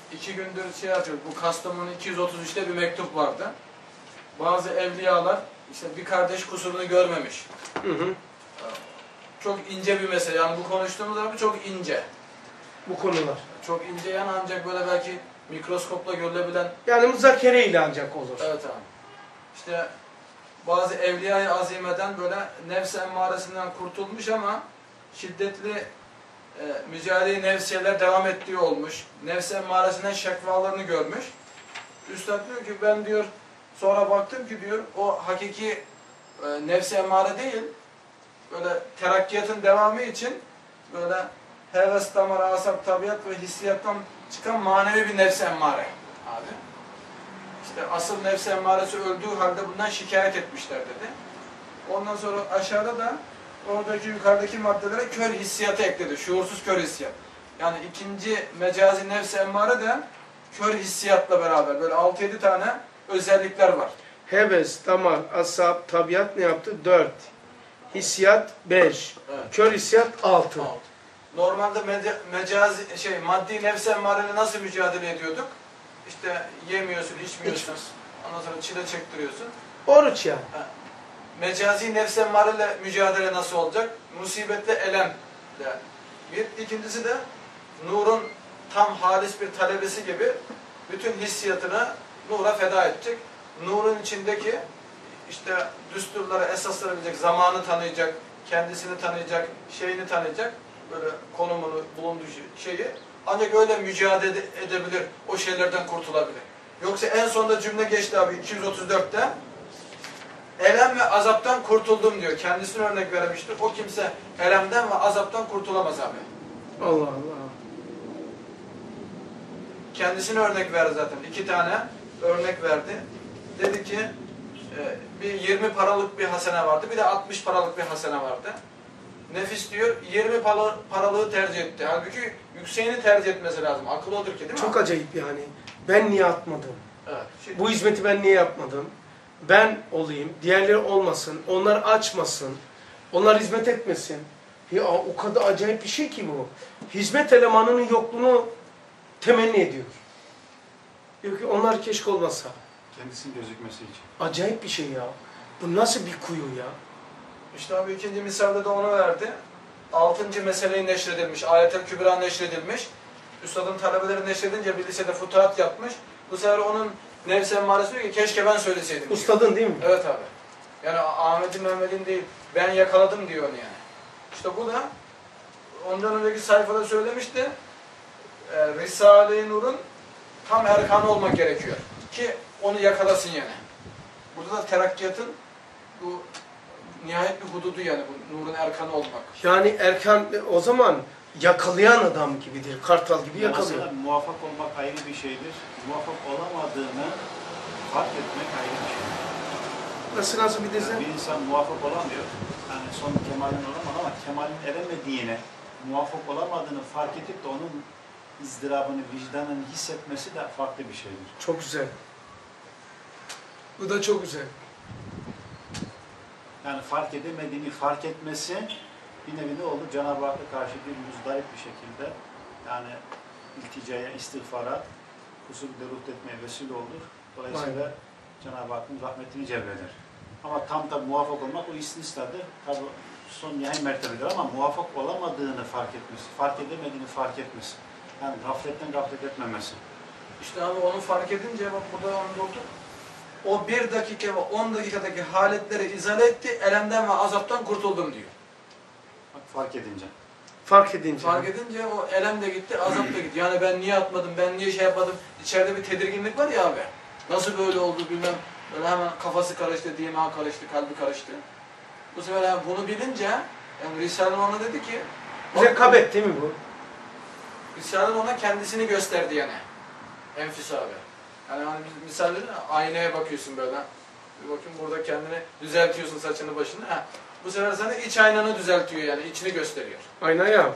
iki gündür şey yapıyor. Bu Kastamonu iki yüz otuz üçte bir mektup vardı. Bazı evliyalar işte bir kardeş kusurunu görmemiş. Hı hı. Çok ince bir mesele. Yani bu konuştuğumuz abi çok ince. Bu konular. Çok ince yani ancak böyle belki mikroskopla görülebilen. Yani muzakere ile ancak olur. Evet abi. İşte bazı evliya-i azimeden böyle nefs emmaresinden kurtulmuş ama şiddetli e, mücadele-i nefsiyeler devam ettiği olmuş. Nefs emmaresinden şekvalarını görmüş. Üstad diyor ki ben diyor sonra baktım ki diyor o hakiki e, nefs emmare değil, böyle terakkiyatın devamı için böyle heves, damar, asap, tabiat ve hissiyattan çıkan manevi bir nefs emmare abi. İşte asıl nefs emmaresi öldüğü halde bundan şikayet etmişler dedi. Ondan sonra aşağıda da oradaki yukarıdaki maddelere kör hissiyatı ekledi. Şuursuz kör hissiyat. Yani ikinci mecazi nefs emmare de kör hissiyatla beraber böyle altı yedi tane özellikler var. Heves, damar, asap, tabiat ne yaptı? Dört. Hissiyat beş. Evet. Kör hissiyat altı. Alt. Normalde meca- mecazi şey maddi nefs emmareyle nasıl mücadele ediyorduk? İşte yemiyorsun, içmiyorsun. İçmiyorsun. Ondan sonra çile çektiriyorsun. Oruç yani. Mecazi nefs emmareyle mücadele nasıl olacak? Musibetle elem. Yani bir. İkincisi de nurun tam halis bir talebesi gibi bütün hissiyatını nura feda edecek. Nurun içindeki işte düsturlara, esasları bilecek, zamanı tanıyacak, kendisini tanıyacak, şeyini tanıyacak, böyle konumunu, bulunduğu şeyi ancak öyle mücadele edebilir, o şeylerden kurtulabilir. Yoksa en sonunda cümle geçti abi iki yüz otuz dörtte elem ve azaptan kurtuldum diyor. Kendisine örnek vermiştir. O kimse elemden ve azaptan kurtulamaz abi. Allah Allah. Kendisine örnek verdi zaten. İki tane örnek verdi. Dedi ki e, bir yirmi paralık bir hasene vardı. Bir de altmış paralık bir hasene vardı. Nefis diyor yirmi paralığı tercih etti. Halbuki yükseğini tercih etmesi lazım. Akıl odur ki değil mi? Çok acayip yani. Ben niye atmadım? Evet. Şimdi, Bu hizmeti ben niye yapmadım? Ben olayım, diğerleri olmasın, onlar açmasın, onlar hizmet etmesin. Ya o kadar acayip bir şey ki bu. Hizmet elemanının yokluğunu temenni ediyor. Diyor ki onlar keşke olmasa. Kendisinin gözükmesi için. Acayip bir şey ya. Bu nasıl bir kuyu ya? işte abi ikinci misalde de onu verdi. Altıncı meseleyi neşredilmiş. Ayet-el Kübra neşredilmiş. Üstadın talebeleri neşredince bir lisede futuhat yapmış. Bu sefer onun nefs emmaresi diyor ki keşke ben söyleseydim. Ustadın diyor. değil mi? Evet abi. Yani Ahmet'in Mehmet'in değil. Ben yakaladım diyor onu yani. İşte bu da ondan önceki sayfada söylemişti. E, Risale-i Nur'un tam erkanı olmak gerekiyor. Ki onu yakalasın yani. Burada da terakkiyatın bu nihayet bir hududu yani bu nurun erkanı olmak. Yani Erkan o zaman yakalayan adam gibidir. Kartal gibi Yani yakalıyor. aslında muvaffak olmak ayrı bir şeydir. Muvaffak olamadığını fark etmek ayrı bir şeydir. Nasıl nasıl bir dizi? Yani bir insan muvaffak olamıyor. Yani son kemalin olamaz ama kemalin eremediğine, muvaffak olamadığını fark edip de onun ızdırabını, vicdanını hissetmesi de farklı bir şeydir. Çok güzel. Bu da çok güzel. Yani fark edemediğini fark etmesi bir nevi ne olur? Cenab-ı Hakk'a karşı bir muzdarip bir şekilde yani ilticaya, istiğfara, kusur derut etmeye vesile olur. Dolayısıyla Aynen. Cenab-ı Hakk'ın rahmetini cevheder. Ama tam da muvaffak olmak o istisnadır. Tabi son nihai mertebedir ama muvaffak olamadığını fark etmesi, fark edemediğini fark etmesi. Yani gafletten gaflet etmemesi. İşte abi onu fark edince bak burada onu oldu. O bir dakika ve on dakikadaki haletleri izale etti, elemden ve azaptan kurtuldum diyor. Bak fark edince. Fark edince. Fark edince o elem de gitti, azap da gitti. Yani ben niye atmadım, ben niye şey yapmadım? İçeride bir tedirginlik var ya abi. Nasıl böyle oldu bilmem. Böyle hemen kafası karıştı, dimağı karıştı, kalbi karıştı. Bu sefer yani bunu bilince, yani Risale ona dedi ki... Rekabet değil mi bu? Risale ona kendisini gösterdi yani. Enfis abi. Yani hani misalleri aynaya bakıyorsun böyle. Bir bakın burada kendini düzeltiyorsun saçını başını. Ha. Bu sefer sana iç aynanı düzeltiyor yani içini gösteriyor. Ayna ya.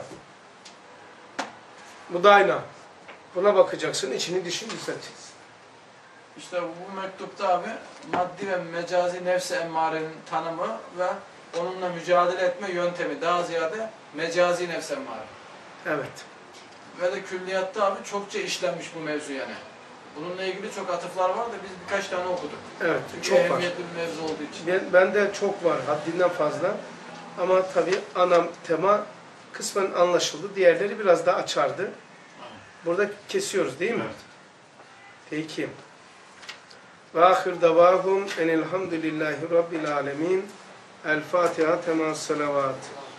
Bu da ayna. Buna bakacaksın, içini dışını düzelteceksin. İşte bu mektupta abi maddi ve mecazi nefs-i emmarenin tanımı ve onunla mücadele etme yöntemi daha ziyade mecazi nefs-i emmare. Evet. ve de külliyatta abi çokça işlenmiş bu mevzu yani. Bununla ilgili çok atıflar var da biz birkaç tane okuduk. Evet, Çünkü çok var. ehemmiyetli bir mevzu olduğu için. Ben, bende çok var, haddinden fazla. Ama tabii ana tema kısmen anlaşıldı. Diğerleri biraz daha açardı. Burada kesiyoruz değil mi? Evet. Peki. Ve ahir davahum enelhamdülillahi rabbil alemin. El Fatiha temas salavat.